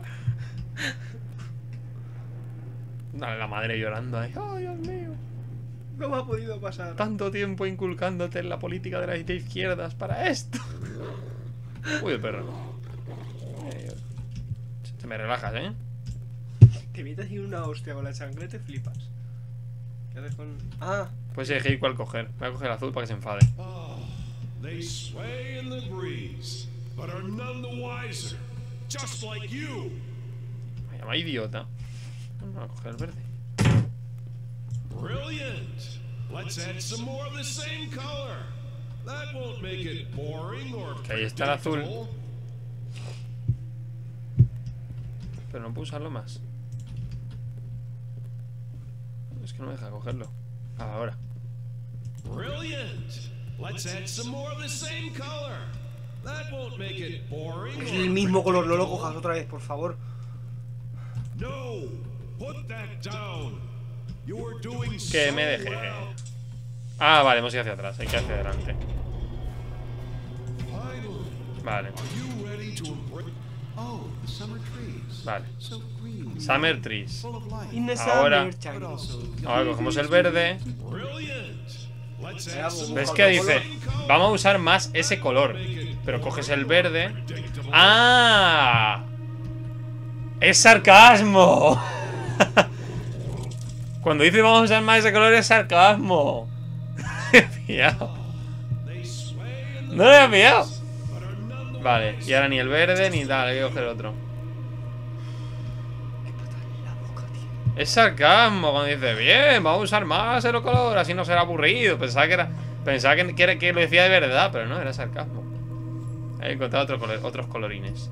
Speaker 1: Dale, la madre llorando ahí. ¡Ay, Dios mío!
Speaker 2: ¿Cómo ha podido pasar?
Speaker 1: Tanto tiempo inculcándote en la política de las de izquierdas para esto. Uy, el perro. Te me relajas, ¿eh?
Speaker 2: Te metes ahí una hostia con la chancleta te flipas. ¿Qué haces con...? Ah,
Speaker 1: Puedes elegir cuál coger. Voy a coger el azul para que se enfade.
Speaker 4: Oh, they sway in the breeze, but are none the wiser. Just like you.
Speaker 1: Me llama idiota. Voy a coger el verde.
Speaker 4: Brilliant. Let's Let's add some more of the same color. That won't make it boring or
Speaker 1: Que ahí está el azul.
Speaker 4: predictable.
Speaker 1: Pero no puedo usarlo más. Es que no me deja cogerlo. Ahora.
Speaker 4: Brilliant. Let's add some more of the same color. That won't make it boring.
Speaker 2: Es
Speaker 4: or
Speaker 2: el mismo color, no lo
Speaker 4: predictable.
Speaker 2: cojas otra vez, por favor.
Speaker 4: No, put that down. You're doing
Speaker 1: Que
Speaker 4: so
Speaker 1: me deje.
Speaker 4: well.
Speaker 1: Ah, vale, hemos ido hacia atrás. Hay que ir hacia adelante.
Speaker 4: Finally,
Speaker 1: Vale,
Speaker 4: are you ready to embrace?
Speaker 7: Oh, the summer trees.
Speaker 1: vale.
Speaker 7: So green.
Speaker 1: Summer trees.
Speaker 7: Full of life.
Speaker 2: In the
Speaker 1: Ahora-
Speaker 2: summer
Speaker 7: But
Speaker 2: time.
Speaker 7: also
Speaker 1: Ahora cogemos el verde.
Speaker 4: Brilliant. Let's
Speaker 2: Era
Speaker 4: add some
Speaker 1: ¿Ves
Speaker 2: Busca
Speaker 1: que
Speaker 2: otro
Speaker 1: dice? Vamos a usar más ese color. Pero coges el verde. ¡Ah! ¡Es sarcasmo! Cuando dice vamos a usar más ese color es sarcasmo. No he pillado.
Speaker 4: They sway in the
Speaker 1: No lo he pillado.
Speaker 4: but are nonetheless
Speaker 1: Vale, y ahora ni el verde ni tal, hay que coger otro. Es sarcasmo cuando dice, bien, vamos a usar más el color, así no será aburrido. Pensaba que lo decía de verdad, pero no, era sarcasmo. He encontrado otros colorines.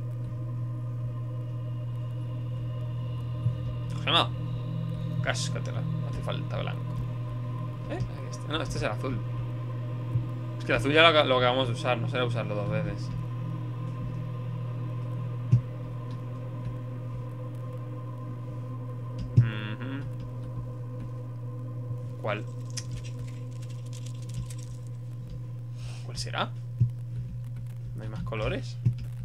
Speaker 1: No, cáscatela, no hace falta blanco. Ahí está. No, este es el azul. Es que el azul ya lo acabamos de usar, no será usarlo dos veces. ¿Cuál? ¿Cuál será? ¿No hay más colores?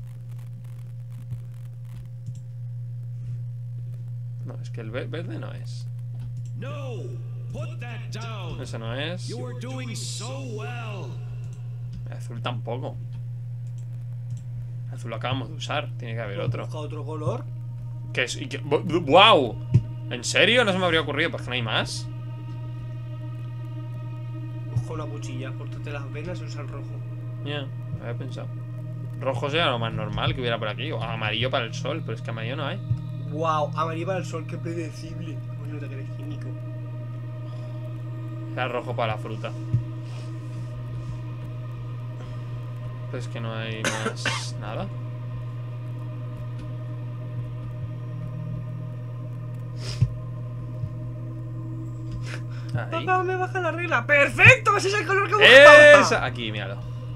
Speaker 1: No, es que el verde no es.
Speaker 4: No, put that down.
Speaker 1: Eso no es.
Speaker 4: You're doing so well.
Speaker 1: El azul tampoco. El azul lo acabamos de usar. Tiene que haber otro.
Speaker 2: Busca otro color.
Speaker 1: ¿Qué es? ¡Wow! ¿En serio? No se me habría ocurrido. ¿Por qué no hay más?
Speaker 2: Busca una cuchilla, córtate las venas y usa el rojo.
Speaker 1: Ya, lo había pensado. Rojo sería lo más normal que hubiera por aquí. O amarillo para el sol, pero es que amarillo no hay.
Speaker 2: Wow, amarillo para el sol, qué predecible. Cómo se nota que eres químico.
Speaker 1: Era rojo para la fruta. Pero es que no hay más nada. Ahí.
Speaker 2: Papá, me baja la regla. ¡Perfecto! Ese es el color que buscaba.
Speaker 1: ¡Esa! Aquí, míralo.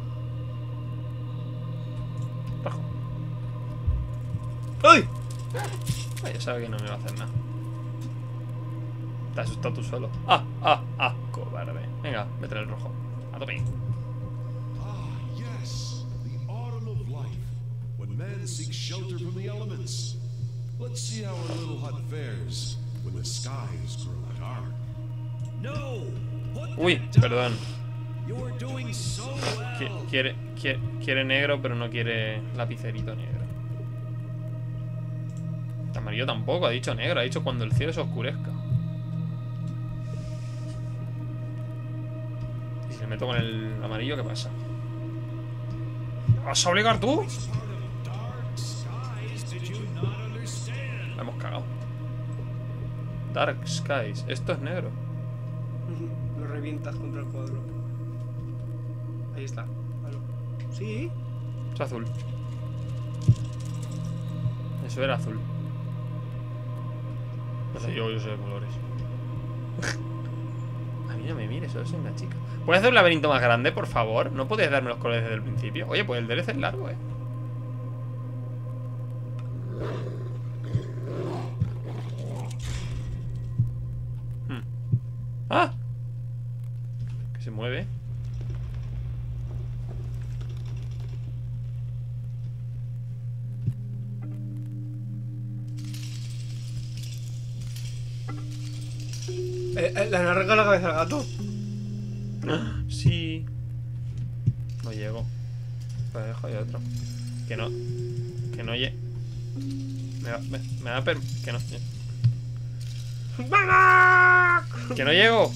Speaker 1: Rojo.
Speaker 2: ¡Ay!
Speaker 1: Ya sabe que no me va a hacer nada. Te has asustado tú solo. Cobarde. Venga, vete el rojo. A tope.
Speaker 4: Ah, yes, the autumn of life, when man seeks shelter from the elements. Let's see how our little hut fares when the skies grow dark. No, put
Speaker 1: Uy,
Speaker 4: that down.
Speaker 1: perdón.
Speaker 4: You're doing so well.
Speaker 1: Quiere negro, pero no quiere lapicerito negro. Amarillo tampoco, ha dicho negro, ha dicho cuando el cielo se oscurezca. Y si le meto con el amarillo, ¿qué pasa? ¿Vas a obligar tú?
Speaker 4: Which part of dark skies did you not understand?
Speaker 1: La hemos cagado. Dark Skies. Esto es negro.
Speaker 2: Lo revientas contra el cuadro. Ahí está. Vale. Sí.
Speaker 1: Es azul. Eso era azul. No sé, yo sé de colores. A mí no me mires, solo soy una chica. ¿Puedes hacer un laberinto más grande, por favor? ¿No podías darme los colores desde el principio? Oye, pues el DLC es largo, ¡Ah! Que se mueve.
Speaker 2: Le han arrancado la cabeza al gato.
Speaker 1: Sí. No llego. Pues dejo de otro. Que no. Que no llegue. Me va a que no. Que no llego.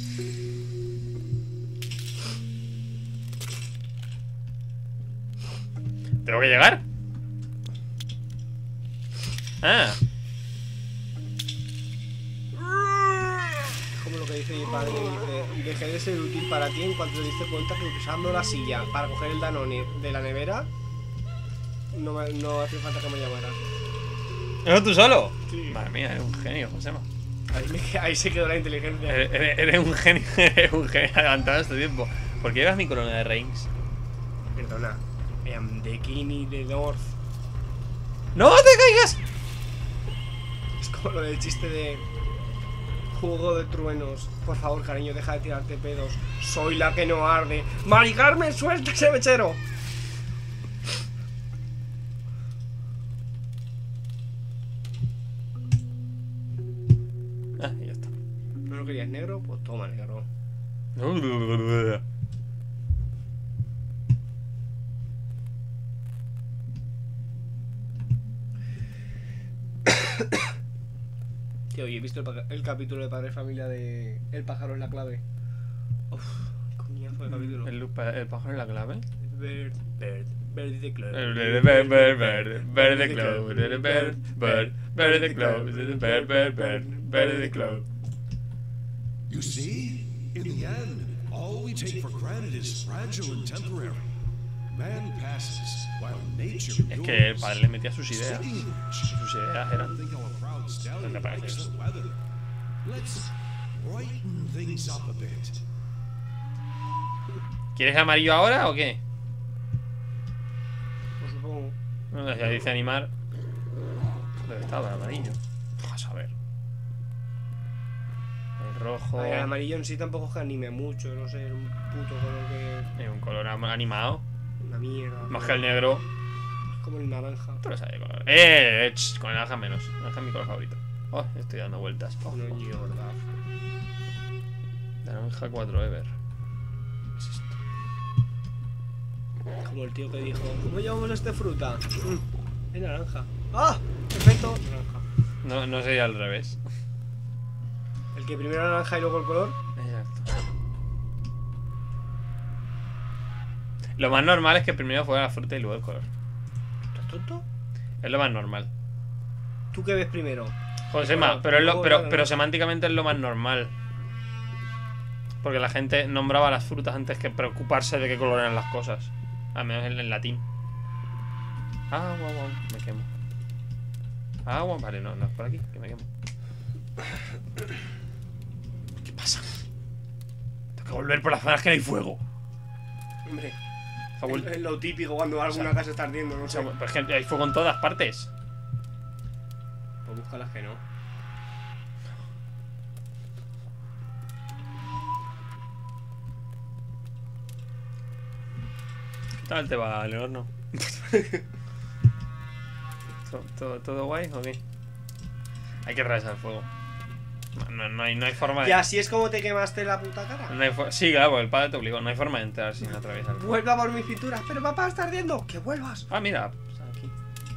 Speaker 1: ¿Tengo que llegar? Ah.
Speaker 2: Como lo que dice mi padre, dice, dejé de ser útil para ti en cuanto te diste cuenta que usando la silla para coger el Danone de la nevera no hace falta que me llamaras.
Speaker 1: ¿Eso tú solo?
Speaker 2: Sí.
Speaker 1: Madre mía, eres un genio, Josema.
Speaker 2: Ahí se quedó la inteligencia.
Speaker 1: Eres un genio, eres un genio adelantado este tiempo. ¿Por qué llevas mi corona de Reigns?
Speaker 2: Perdona, I am the king of the north.
Speaker 1: ¡No te caigas!
Speaker 2: Es como lo del chiste de Juego de Truenos. Por favor, cariño, deja de tirarte pedos. Soy la que no arde. ¡Mari Carmen, suelta ese mechero!
Speaker 1: Ah, y ya está.
Speaker 2: ¿No lo querías negro? Pues toma negro. Tío, oye, he visto el capítulo de Padre Familia de El pájaro es la clave. Uff, coñazo de capítulo.
Speaker 1: ¿El pájaro es la clave?
Speaker 2: Bird is the club.
Speaker 1: Bird the club, bird the club.
Speaker 4: You see? In the end, all we take for granted is fragile and temporary. Man passes, while nature
Speaker 1: Es que el
Speaker 4: endures.
Speaker 1: padre le metía sus ideas.
Speaker 4: Speaking of which,
Speaker 1: Sus ideas eran.
Speaker 4: think our proud stallion
Speaker 1: ¿Qué te parece
Speaker 4: likes
Speaker 1: eso?
Speaker 4: the weather. Let's brighten things up a bit.
Speaker 1: ¿Quieres amarillo ahora o qué?
Speaker 2: Pues supongo.
Speaker 1: Bueno, ya dice animar. ¿Dónde estaba el amarillo? A saber. El rojo.
Speaker 2: A ver, el amarillo en sí tampoco es que anime mucho. No sé, un puto color que.
Speaker 1: Es un color animado.
Speaker 2: Una mierda.
Speaker 1: Más que el negro.
Speaker 2: Es como el naranja.
Speaker 1: Tú lo sabes de color. Con el naranja menos. El naranja es mi color favorito. Oh, estoy dando vueltas. Oh,
Speaker 2: No, mierda.
Speaker 1: naranja 4 Ever. ¿Qué es esto?
Speaker 2: Como el tío que dijo, ¿cómo llamamos esta fruta? Es naranja. ¡Ah! Perfecto. Naranja.
Speaker 1: No sería al revés.
Speaker 2: El que primero naranja y luego el color.
Speaker 1: Exacto. Lo más normal es que primero fuera la fruta y luego el color.
Speaker 2: ¿Estás tonto?
Speaker 1: Es lo más normal.
Speaker 2: ¿Tú qué ves primero?
Speaker 1: Josema, pero semánticamente es lo más normal. Porque la gente nombraba las frutas antes que preocuparse de qué color eran las cosas. Al menos en latín. Ah, guau, me quemo. Ah, guau, vale, no es por aquí, que me quemo. ¿Qué pasa? Tengo que volver por las zonas que no hay fuego.
Speaker 2: Hombre,
Speaker 1: Ha vuelto-
Speaker 2: es lo típico cuando alguna casa está ardiendo, no sé.
Speaker 1: Pero es que hay fuego en todas partes.
Speaker 2: Pues busca las que no.
Speaker 1: ¿Qué tal te va, Leonor? ¿Todo guay o qué? Hay que atravesar el fuego. No hay forma de...
Speaker 2: ¿Y así es como te quemaste la puta cara?
Speaker 1: No hay sí, claro, porque el padre te obligó. No hay forma de entrar sin atravesar el fuego.
Speaker 2: Vuelva por mi cintura. Pero papá, está ardiendo. ¡Que vuelvas!
Speaker 1: Ah, mira, pues aquí.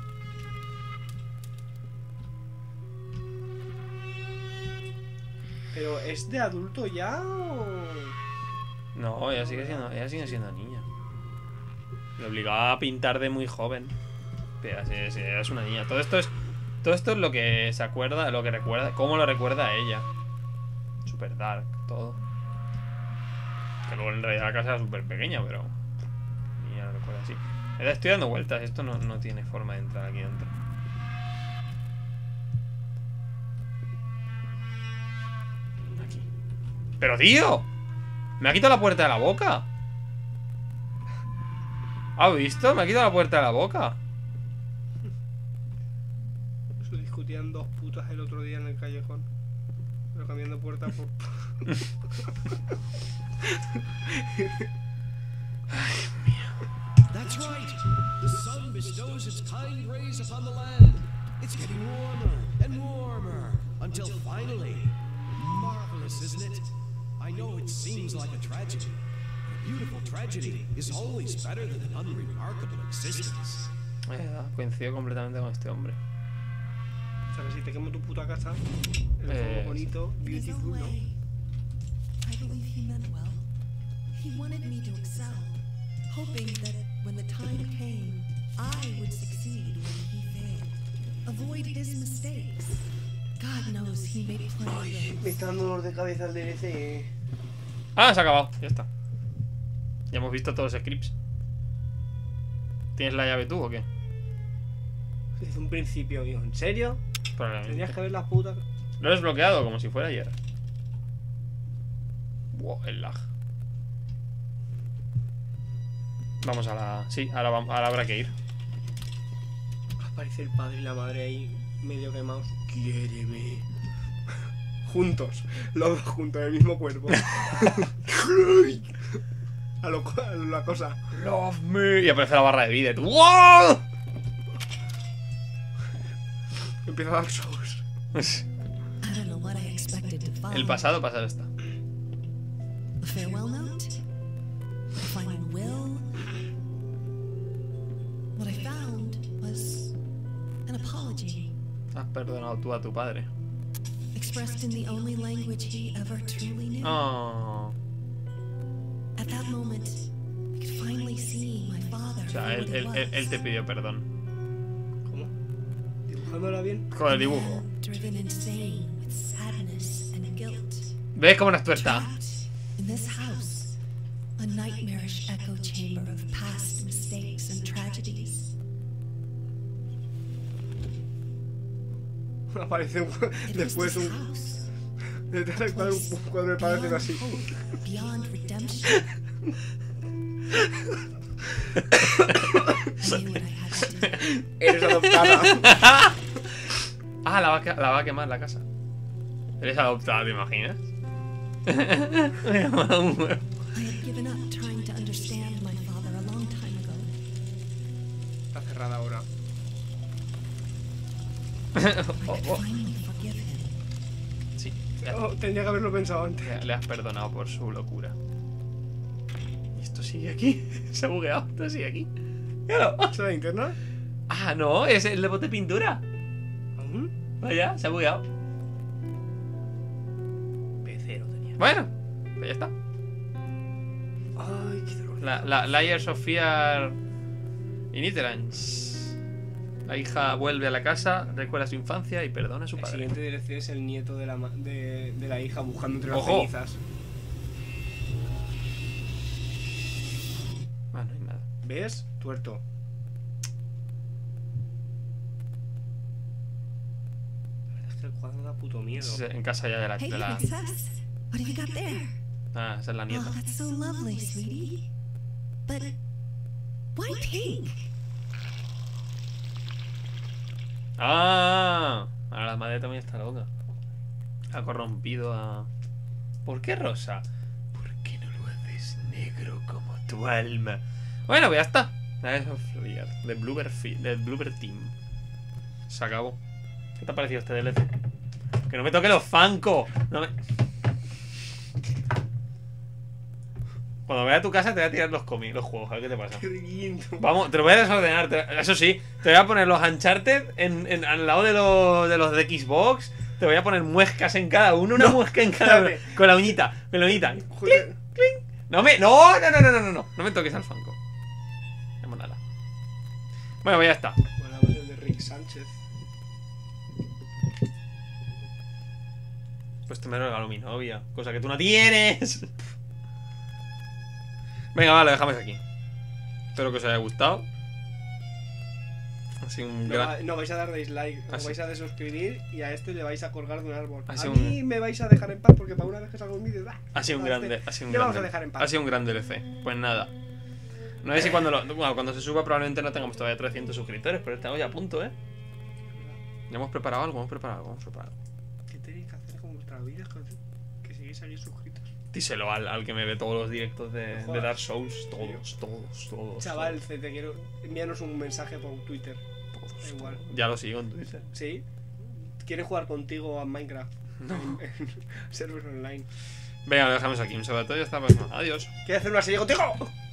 Speaker 2: ¿Pero es de adulto ya o...?
Speaker 1: No, ella sigue siendo niña. Le obligaba a pintar de muy joven. Pero sí, es una niña. Todo esto es lo que se acuerda, lo que recuerda, cómo lo recuerda a ella. Super dark, todo. Que luego en realidad la casa era súper pequeña, pero ella lo recuerda así. Estoy dando vueltas, esto no tiene forma de entrar aquí dentro. Aquí. ¡Pero tío! ¡Me ha quitado la puerta de la boca! ¿Has visto? Me ha quitado la puerta de la boca.
Speaker 2: Eso discutían dos putas el otro día en el callejón. Pero cambiando puerta por...
Speaker 4: That's right. The sun bestows its kind rays upon the land. It's getting warmer and warmer until finally, marvelous, isn't it? I know it seems like a tragedy. A beautiful tragedy is always better than an unremarkable existence.
Speaker 1: Coincido completamente con este hombre.
Speaker 2: O sea, que si te quemo tu puta casa, el fuego bonito,
Speaker 3: In his own
Speaker 2: beautiful, ¿no?
Speaker 3: way, I believe he meant well. He wanted me to excel, hoping that when the time came, I would succeed when he failed. Avoid his mistakes. God knows he made plenty of
Speaker 2: Me está dando dolor de cabeza el DLC.
Speaker 1: Ah, se ha acabado, ya está. Ya hemos visto todos los scripts. ¿Tienes la llave tú o qué?
Speaker 2: Desde un principio, amigo. ¿En serio?
Speaker 1: Probablemente.
Speaker 2: Tenías que ver las putas.
Speaker 1: Lo he desbloqueado como si fuera ayer. Wow, el lag. Vamos a la... Sí, ahora habrá que ir.
Speaker 2: Aparece el padre y la madre ahí, medio quemados. Quiéreme. Juntos. Los dos juntos, en el mismo cuerpo. a la cosa.
Speaker 1: Love me. Y aparece la barra de vida. Y tú, ¡wow!
Speaker 2: Empieza a dar shows.
Speaker 3: I don't know what I expected to find.
Speaker 1: El pasado está.
Speaker 3: A farewell note? A final will? What I found was an apology,
Speaker 1: Has perdonado tú a tu padre.
Speaker 3: expressed in the only language he ever truly knew.
Speaker 1: Oh.
Speaker 3: At that moment, I could finally see my father
Speaker 1: O sea,
Speaker 3: for what he was.
Speaker 1: él te pidió perdón.
Speaker 2: ¿Cómo? ¿Dibujándola bien?
Speaker 1: Con el dibujo.
Speaker 3: Driven insane with sadness and guilt.
Speaker 1: ¿Ves cómo no es tuerta?
Speaker 3: Trapped in this house, a nightmarish echo chamber of past mistakes and tragedies.
Speaker 2: Aparece
Speaker 3: It
Speaker 2: después
Speaker 3: was this
Speaker 2: un...
Speaker 3: house,
Speaker 2: Detrás del cuadro, un cuadro de padre
Speaker 3: beyond
Speaker 2: así.
Speaker 3: hope, beyond redemption. I knew what I had to do.
Speaker 2: Eres adoptada.
Speaker 1: Ah, la va a quemar la casa. Eres adoptada, ¿te imaginas? Me ha molado un huevo.
Speaker 3: I had given up trying to understand my father a long time ago.
Speaker 2: Está cerrada ahora.
Speaker 3: I could finally forgive him.
Speaker 1: Sí,
Speaker 2: Oh, tendría que haberlo pensado antes.
Speaker 1: le has perdonado por su locura. ¿Y esto sigue aquí? Se ha bugueado, esto sigue aquí. Míralo.
Speaker 2: ¿Es la linterna?
Speaker 1: Ah, no, es el de bote de pintura.
Speaker 2: ¿Aún?
Speaker 1: Vaya, se ha bugueado.
Speaker 2: Pecero tenía.
Speaker 1: Bueno, pues ya está.
Speaker 2: Ay, qué dolor.
Speaker 1: La Layers of Fear Initerance. La hija vuelve a la casa, recuerda su infancia y perdona a su
Speaker 2: El
Speaker 1: padre.
Speaker 2: siguiente DLC es el nieto de la hija buscando entre las
Speaker 1: ¡Ojo!
Speaker 2: cenizas.
Speaker 1: Ah, no hay nada.
Speaker 2: ¿Ves? Tuerto. La verdad es que el cuadro da puto miedo.
Speaker 1: Es en casa ya de la...
Speaker 3: Hey,
Speaker 1: de la...
Speaker 3: princess. What have you got there?
Speaker 1: Ah, esa es la nieta.
Speaker 3: Oh, that's so lovely, sweetie. But why pink?
Speaker 1: ¡Ah! Ahora la madre también está loca. Ha corrompido a... ¿Por qué rosa? ¿Por qué no lo haces negro como tu alma? Bueno, pues ya está. Layers of Fear, de Bloober Team. Se acabó. ¿Qué te ha parecido este DLC? ¡Que no me toque los Funko! No me... Cuando vaya a tu casa te voy a tirar los juegos, a ver qué te pasa.
Speaker 2: Qué lindo.
Speaker 1: Vamos, te lo voy a desordenar. Eso sí, te voy a poner los Uncharted al lado de los de Xbox. Te voy a poner muescas en cada uno, una muesca en cada uno.
Speaker 2: espérate.
Speaker 1: Con la uñita, con la uñita.
Speaker 2: Joder.
Speaker 1: No me toques al Funko. No nada. Bueno, pues ya está.
Speaker 2: Bueno, pues el de Rick Sánchez.
Speaker 1: Pues te me lo regaló mi novia, cosa que tú no tienes. Venga, vale, lo dejamos aquí. Espero que os haya gustado. Ha sido un gran...
Speaker 2: No vais a dar dislike,
Speaker 1: Ah,
Speaker 2: os
Speaker 1: sí.
Speaker 2: vais a desuscribir y a este le vais a colgar de un árbol.
Speaker 1: Ha
Speaker 2: A
Speaker 1: sido
Speaker 2: mí me vais a dejar en paz porque para una vez que salga un vídeo.
Speaker 1: Ha sido un grande, ha sido un
Speaker 2: Le vamos
Speaker 1: grande.
Speaker 2: a dejar en paz.
Speaker 1: Ha sido un gran DLC. Pues nada. No sé si cuando se suba probablemente no tengamos todavía 300 suscriptores, pero estamos ya a punto, ¿eh? Ya hemos preparado algo,
Speaker 2: ¿Qué tenéis que hacer con vuestras vidas? Que seguís aquí suscritos.
Speaker 1: Díselo al que me ve todos los directos de
Speaker 2: Joder.
Speaker 1: Dark Souls. Todos.
Speaker 2: Chaval, te quiero. Envíanos un mensaje por Twitter.
Speaker 1: todos.
Speaker 2: Da igual.
Speaker 1: Ya lo sigo en Twitter.
Speaker 2: ¿Sí? ¿Quieres jugar contigo a Minecraft?
Speaker 1: No.
Speaker 2: En servers online.
Speaker 1: Venga, lo dejamos aquí. Un saludo a todos y hasta la próxima. Adiós.
Speaker 2: ¿Quieres hacer una serie contigo?